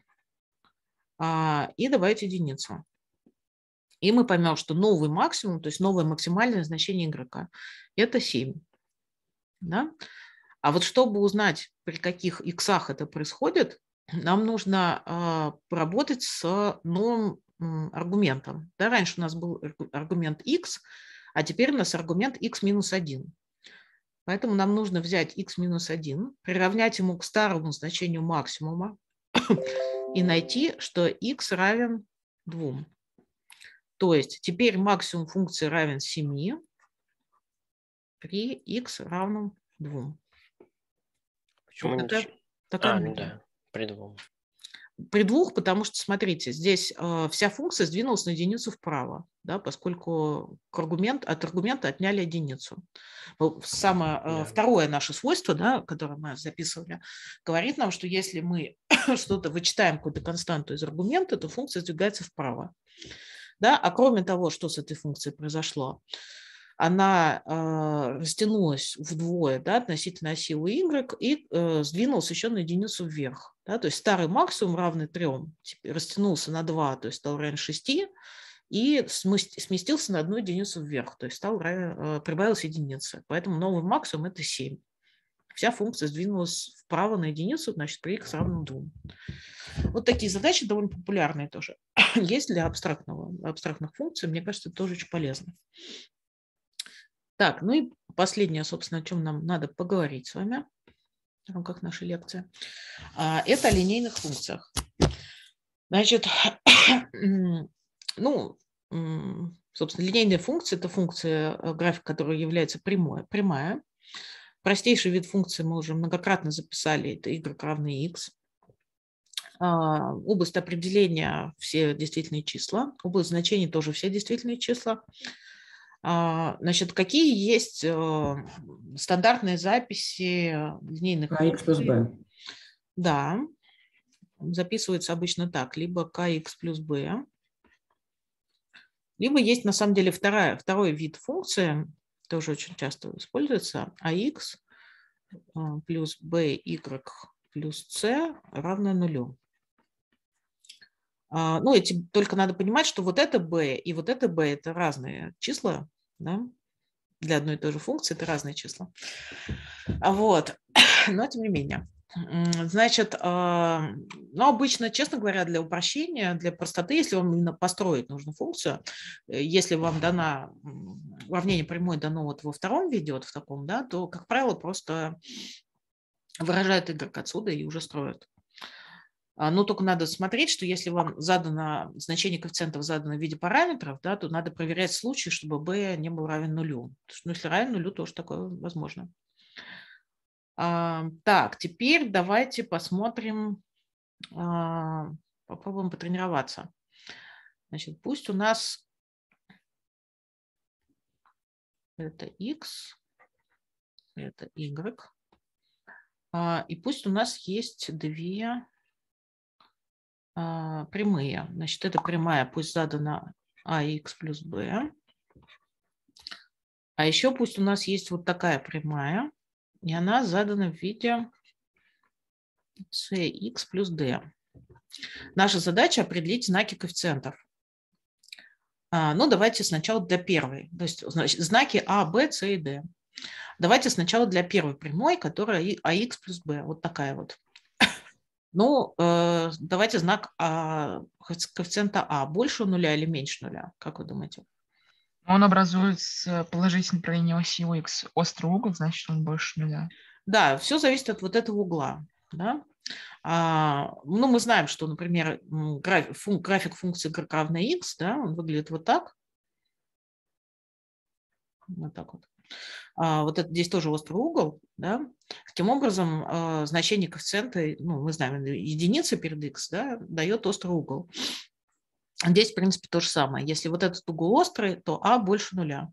и добавить единицу. И мы поймем, что новый максимум, то есть новое максимальное значение y, это семь. Да? А вот чтобы узнать, при каких иксах это происходит, нам нужно э, поработать с новым э, аргументом. Да, раньше у нас был аргумент x, а теперь у нас аргумент x минус один. Поэтому нам нужно взять x минус один, приравнять ему к старому значению максимума и найти, что x равен двум. То есть теперь максимум функции равен семи при x равном двум. Почему вот такая, не... такая а, ну да, при двум. При двух, потому что, смотрите, здесь э, вся функция сдвинулась на единицу вправо, да, поскольку к аргумент, от аргумента отняли единицу. Самое, э, Да. Второе наше свойство, да, которое мы записывали, говорит нам, что если мы что-то вычитаем, какую-то константу из аргумента, то функция сдвигается вправо. Да? А кроме того, что с этой функцией произошло, она э, растянулась вдвое, да, относительно оси у y и э, сдвинулась еще на единицу вверх. Да? То есть старый максимум равный трем растянулся на два, то есть стал равен шести, и сместился на одну единицу вверх, то есть стал равен, э, прибавилась единица. Поэтому новый максимум – это семь. Вся функция сдвинулась вправо на единицу, значит, при x равном двум. Вот такие задачи довольно популярные тоже. Есть для абстрактного, абстрактных функций, мне кажется, это тоже очень полезно. Так, ну и последнее, собственно, о чем нам надо поговорить с вами в рамках нашей лекции, это о линейных функциях. Значит, ну, собственно, линейные функции – это функция графика, которая является прямой, прямая. Простейший вид функции мы уже многократно записали, это y равный x. Область определения – все действительные числа. Область значений – тоже все действительные числа. А, Значит, какие есть э, стандартные записи линейных Kx плюс функций? b. Да, записывается обычно так, либо kx плюс b, либо есть на самом деле вторая, второй вид функции, тоже очень часто используется, ax а, плюс by плюс c равно нулю. А, Ну, эти, только надо понимать, что вот это b и вот это b – это разные числа, да? Для одной и той же функции это разные числа. А Вот, но тем не менее. М, Значит, а, ну, обычно, честно говоря, для упрощения, для простоты, если вам именно построить нужную функцию, э, если вам дана, м, уравнение прямой дано вот во втором виде, вот в таком, да, то, как правило, просто выражают y отсюда и уже строят. А, Ну, только надо смотреть, что если вам задано, значение коэффициентов задано в виде параметров, да, то надо проверять случай, чтобы b не был равен нулю. Потому что, ну, если равен нулю, то уж такое возможно. А, Так, теперь давайте посмотрим, а, попробуем потренироваться. Значит, пусть у нас это x, это y, а, и пусть у нас есть две а, прямые. Значит, эта прямая пусть задана ax плюс b. А еще пусть у нас есть вот такая прямая, и она задана в виде cx плюс d. Наша задача определить знаки коэффициентов. А, ну, давайте сначала для первой. То есть значит, знаки а, b, c и d. Давайте сначала для первой прямой, которая ax плюс b. Вот такая вот. Ну, э, давайте знак а, коэффициента а больше нуля или меньше нуля. Как вы думаете? Он образует с положительной направлением оси x острый угол, значит, он больше нуля. Да, все зависит от вот этого угла. Да? А, ну, мы знаем, что, например, график, фун, график функции y равно x, да, он выглядит вот так. Вот так вот. А, вот это здесь тоже острый угол. Да? Таким образом, а, значение коэффициента, ну, мы знаем, единица перед x, да, дает острый угол. Здесь, в принципе, то же самое. Если вот этот угол острый, то а больше нуля.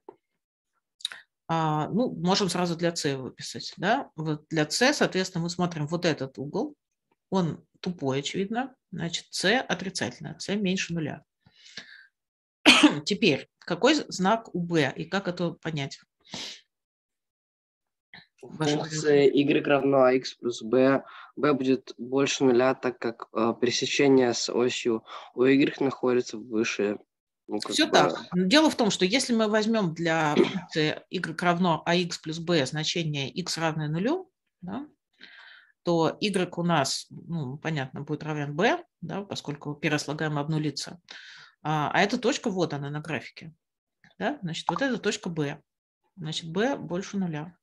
А, ну, можем сразу для c выписать. Да? Вот для c, соответственно, мы смотрим вот этот угол. Он тупой, очевидно. Значит, c отрицательно. C меньше нуля. Теперь, какой знак у b и как это понять? Функция y равно ax плюс b. b будет больше нуля, так как э, пересечение с осью у y находится выше. Ну, как Все бы... так. Дело в том, что если мы возьмем для функции y равно ax плюс b значение x равное нулю, да, то y у нас, ну, понятно, будет равен b, да, поскольку первое слагаемое обнулится. А, а эта точка, вот она на графике. Да? Значит, вот эта точка b. Значит, b больше нуля.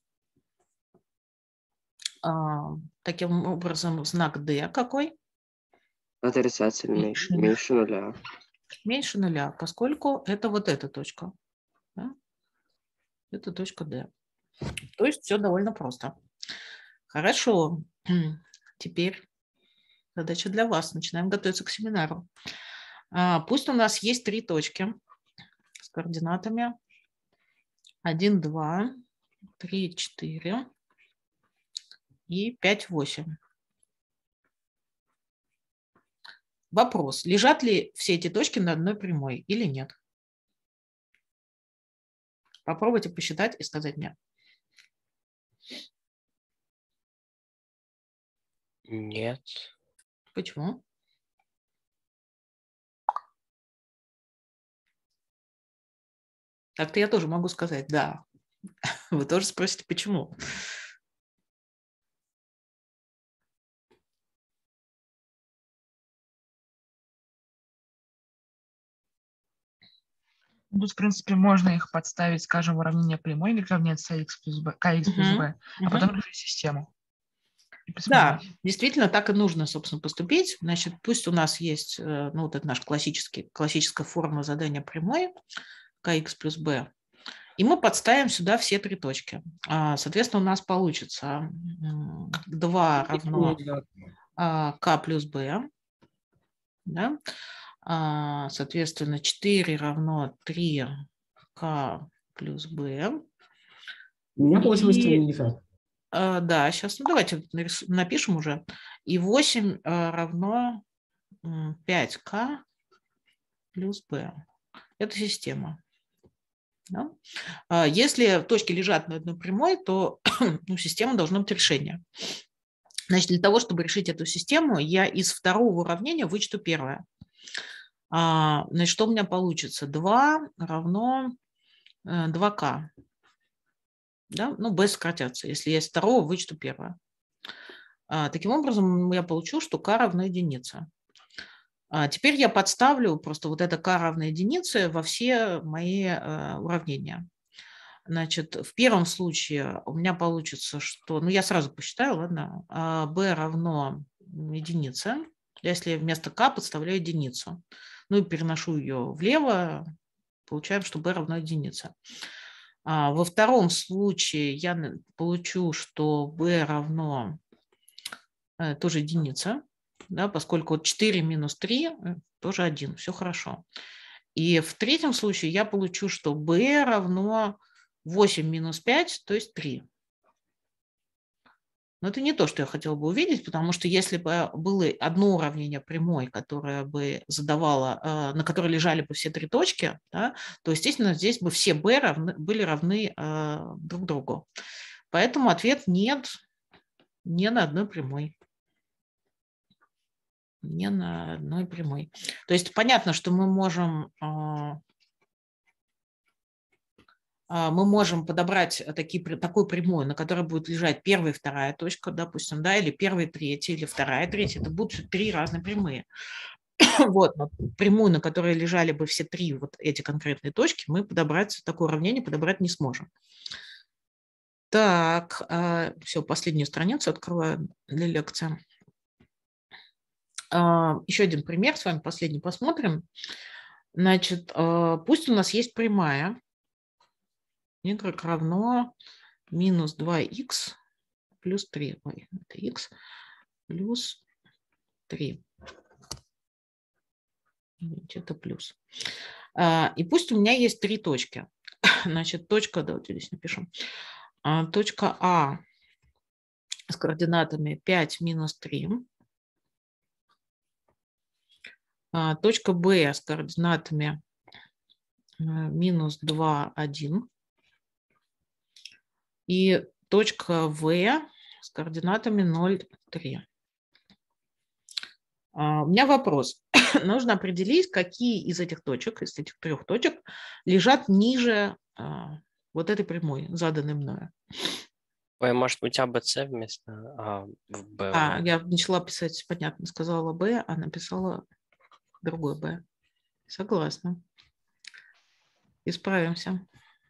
А, таким образом, знак d какой? Отрицательный, Меньше меньше нуля. Меньше нуля, поскольку это вот эта точка. Да? Это точка d. То есть все довольно просто. Хорошо. Теперь задача для вас. Начинаем готовиться к семинару. А, пусть у нас есть три точки с координатами один, два, три, четыре и пять, восемь. Вопрос, лежат ли все эти точки на одной прямой или нет? Попробуйте посчитать и сказать мне. Нет. Почему? Так-то я тоже могу сказать да. Вы тоже спросите, почему? Тут, в принципе, можно их подставить, скажем, в уравнение прямой, где равняется x плюс b, kx плюс Мгм, b, а мгм. потом решить систему. И Да, посмотреть. действительно, так и нужно, собственно, поступить. Значит, пусть у нас есть, э, ну, вот это наш классический, классическая форма задания прямой, kx плюс b, и мы подставим сюда все три точки. А, Соответственно, у нас получится м, два равно а, k плюс b, да? А, Соответственно, четыре равно три k плюс b. У меня получилось И, семьдесят. э, да, сейчас, ну давайте нарис- напишем уже. И восемь э, равно м, пять k плюс b. Это система. Да? А Если точки лежат на одной прямой, то ну, система должна быть решение. Значит, для того, чтобы решить эту систему, я из второго уравнения вычту первое. А, Значит, что у меня получится? два равно э, два k. Да? Ну, b сократятся. Если я из второго вычту первое. А, Таким образом, я получу, что k равно единице. А Теперь я подставлю просто вот это k равно единице во все мои э, уравнения. Значит, в первом случае у меня получится, что, ну, я сразу посчитаю, ладно, а, b равно единице, если вместо k подставляю единицу. Ну и переношу ее влево, получаем, что b равно единице. А во втором случае я на- получу, что b равно э, тоже единица, да, поскольку вот четыре минус три э, тоже один, все хорошо. И в третьем случае я получу, что b равно восемь минус пять, то есть три. Но это не то, что я хотела бы увидеть, потому что если бы было одно уравнение прямой, которое бы задавало, э, на которое лежали бы все три точки, да, то, естественно, здесь бы все b равны, были равны э, друг другу. Поэтому ответ нет, не на одной прямой. Не на одной прямой. То есть понятно, что мы можем... э, мы можем подобрать такие, такую прямую, на которой будет лежать первая и вторая точка, допустим, да, или первая и третья, или вторая, третья. Это будут три разные прямые. Вот, но прямую, на которой лежали бы все три вот эти конкретные точки, мы подобрать, такое уравнение подобрать не сможем. Так, все, последнюю страницу открываю для лекции. Еще один пример, с вами последний посмотрим. Значит, пусть у нас есть прямая, y равно минус два икс плюс три. Ой, это x плюс три. Это плюс. И пусть у меня есть три точки. Значит, точка, давайте здесь напишем. Точка А с координатами пять минус три. Точка Б с координатами минус два, один. И точка В с координатами ноль, три. У меня вопрос. Нужно определить, какие из этих точек, из этих трех точек, лежат ниже вот этой прямой, заданной мною. Ой, может быть, А, Б, С вместо А, Б. А, я начала писать, понятно, сказала Б, а написала другой Б. Согласна. Исправимся.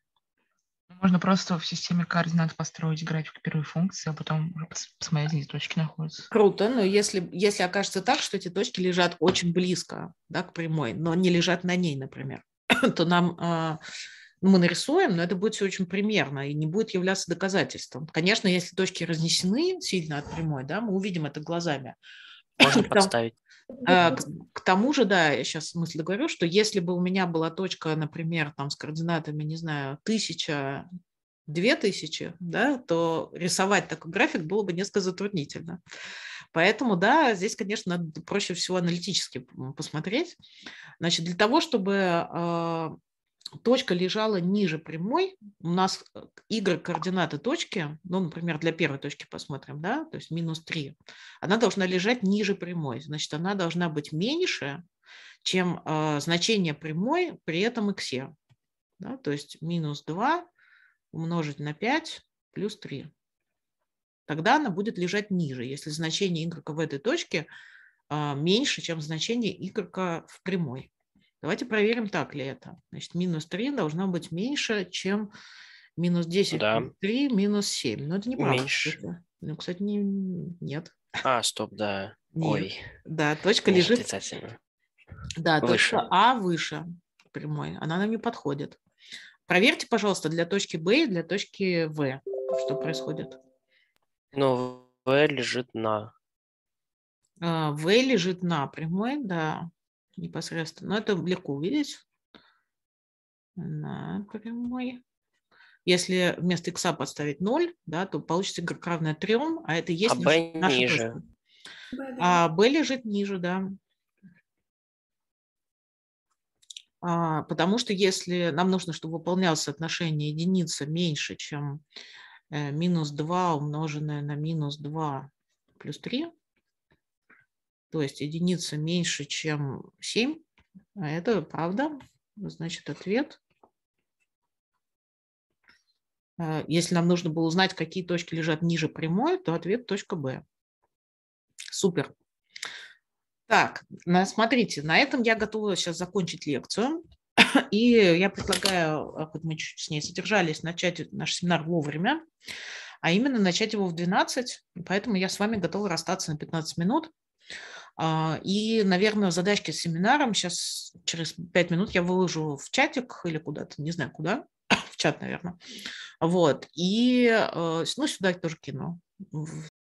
Можно просто в системе координат построить график первой функции, а потом уже посмотреть, где точки находятся. Круто, но если, если окажется так, что эти точки лежат очень близко, да, к прямой, но не лежат на ней, например, то нам э, мы нарисуем, но это будет все очень примерно и не будет являться доказательством. Конечно, если точки разнесены сильно от прямой, да, мы увидим это глазами. Можно подставить. К, к тому же, да, я сейчас мысль договорю, что если бы у меня была точка, например, там с координатами, не знаю, тысяча, две тысячи, да, то рисовать такой график было бы несколько затруднительно. Поэтому, да, здесь, конечно, надо проще всего аналитически посмотреть. Значит, для того, чтобы э, точка лежала ниже прямой, у нас y-координаты точки, ну, например, для первой точки посмотрим, да, то есть минус три, она должна лежать ниже прямой, значит, она должна быть меньше, чем э, значение прямой при этом x. Да, то есть минус два умножить на пять плюс три. Тогда она будет лежать ниже, если значение y в этой точке э, меньше, чем значение y в прямой. Давайте проверим, так ли это. Значит, минус три должно быть меньше, чем минус десять Да. плюс три, минус семь. Но это неправда. Меньше. Ну, кстати, не, нет. А, стоп, да. Нет. Ой. Да, точка Не лежит... отрицательно. Да, Выше. точка А выше прямой. Она нам не подходит. Проверьте, пожалуйста, для точки Б и для точки В, что происходит. Но В лежит на. В лежит на прямой, да, непосредственно. Но это легко увидеть. на прямой. Если вместо х подставить ноль, да, то получится y равное трем, а это и есть А наша, b наша ниже. точка. Б, да. А b лежит ниже, да. А, потому что если нам нужно, чтобы выполнялось соотношение единица меньше, чем э, минус два умноженное на минус два плюс три, то есть единица меньше, чем семь, а это правда, значит ответ. Э, Если нам нужно было узнать, какие точки лежат ниже прямой, то ответ точка Б. Супер. Так, на- смотрите, на этом я готова сейчас закончить лекцию. И я предлагаю, а, хоть мы чуть с ней задержались, начать наш семинар вовремя, а именно начать его в двенадцать. Поэтому я с вами готова расстаться на пятнадцать минут. А, И, наверное, задачки с семинаром сейчас через пять минут я выложу в чатик или куда-то, не знаю куда, в чат, наверное. Вот. И, э, ну, сюда тоже кину. В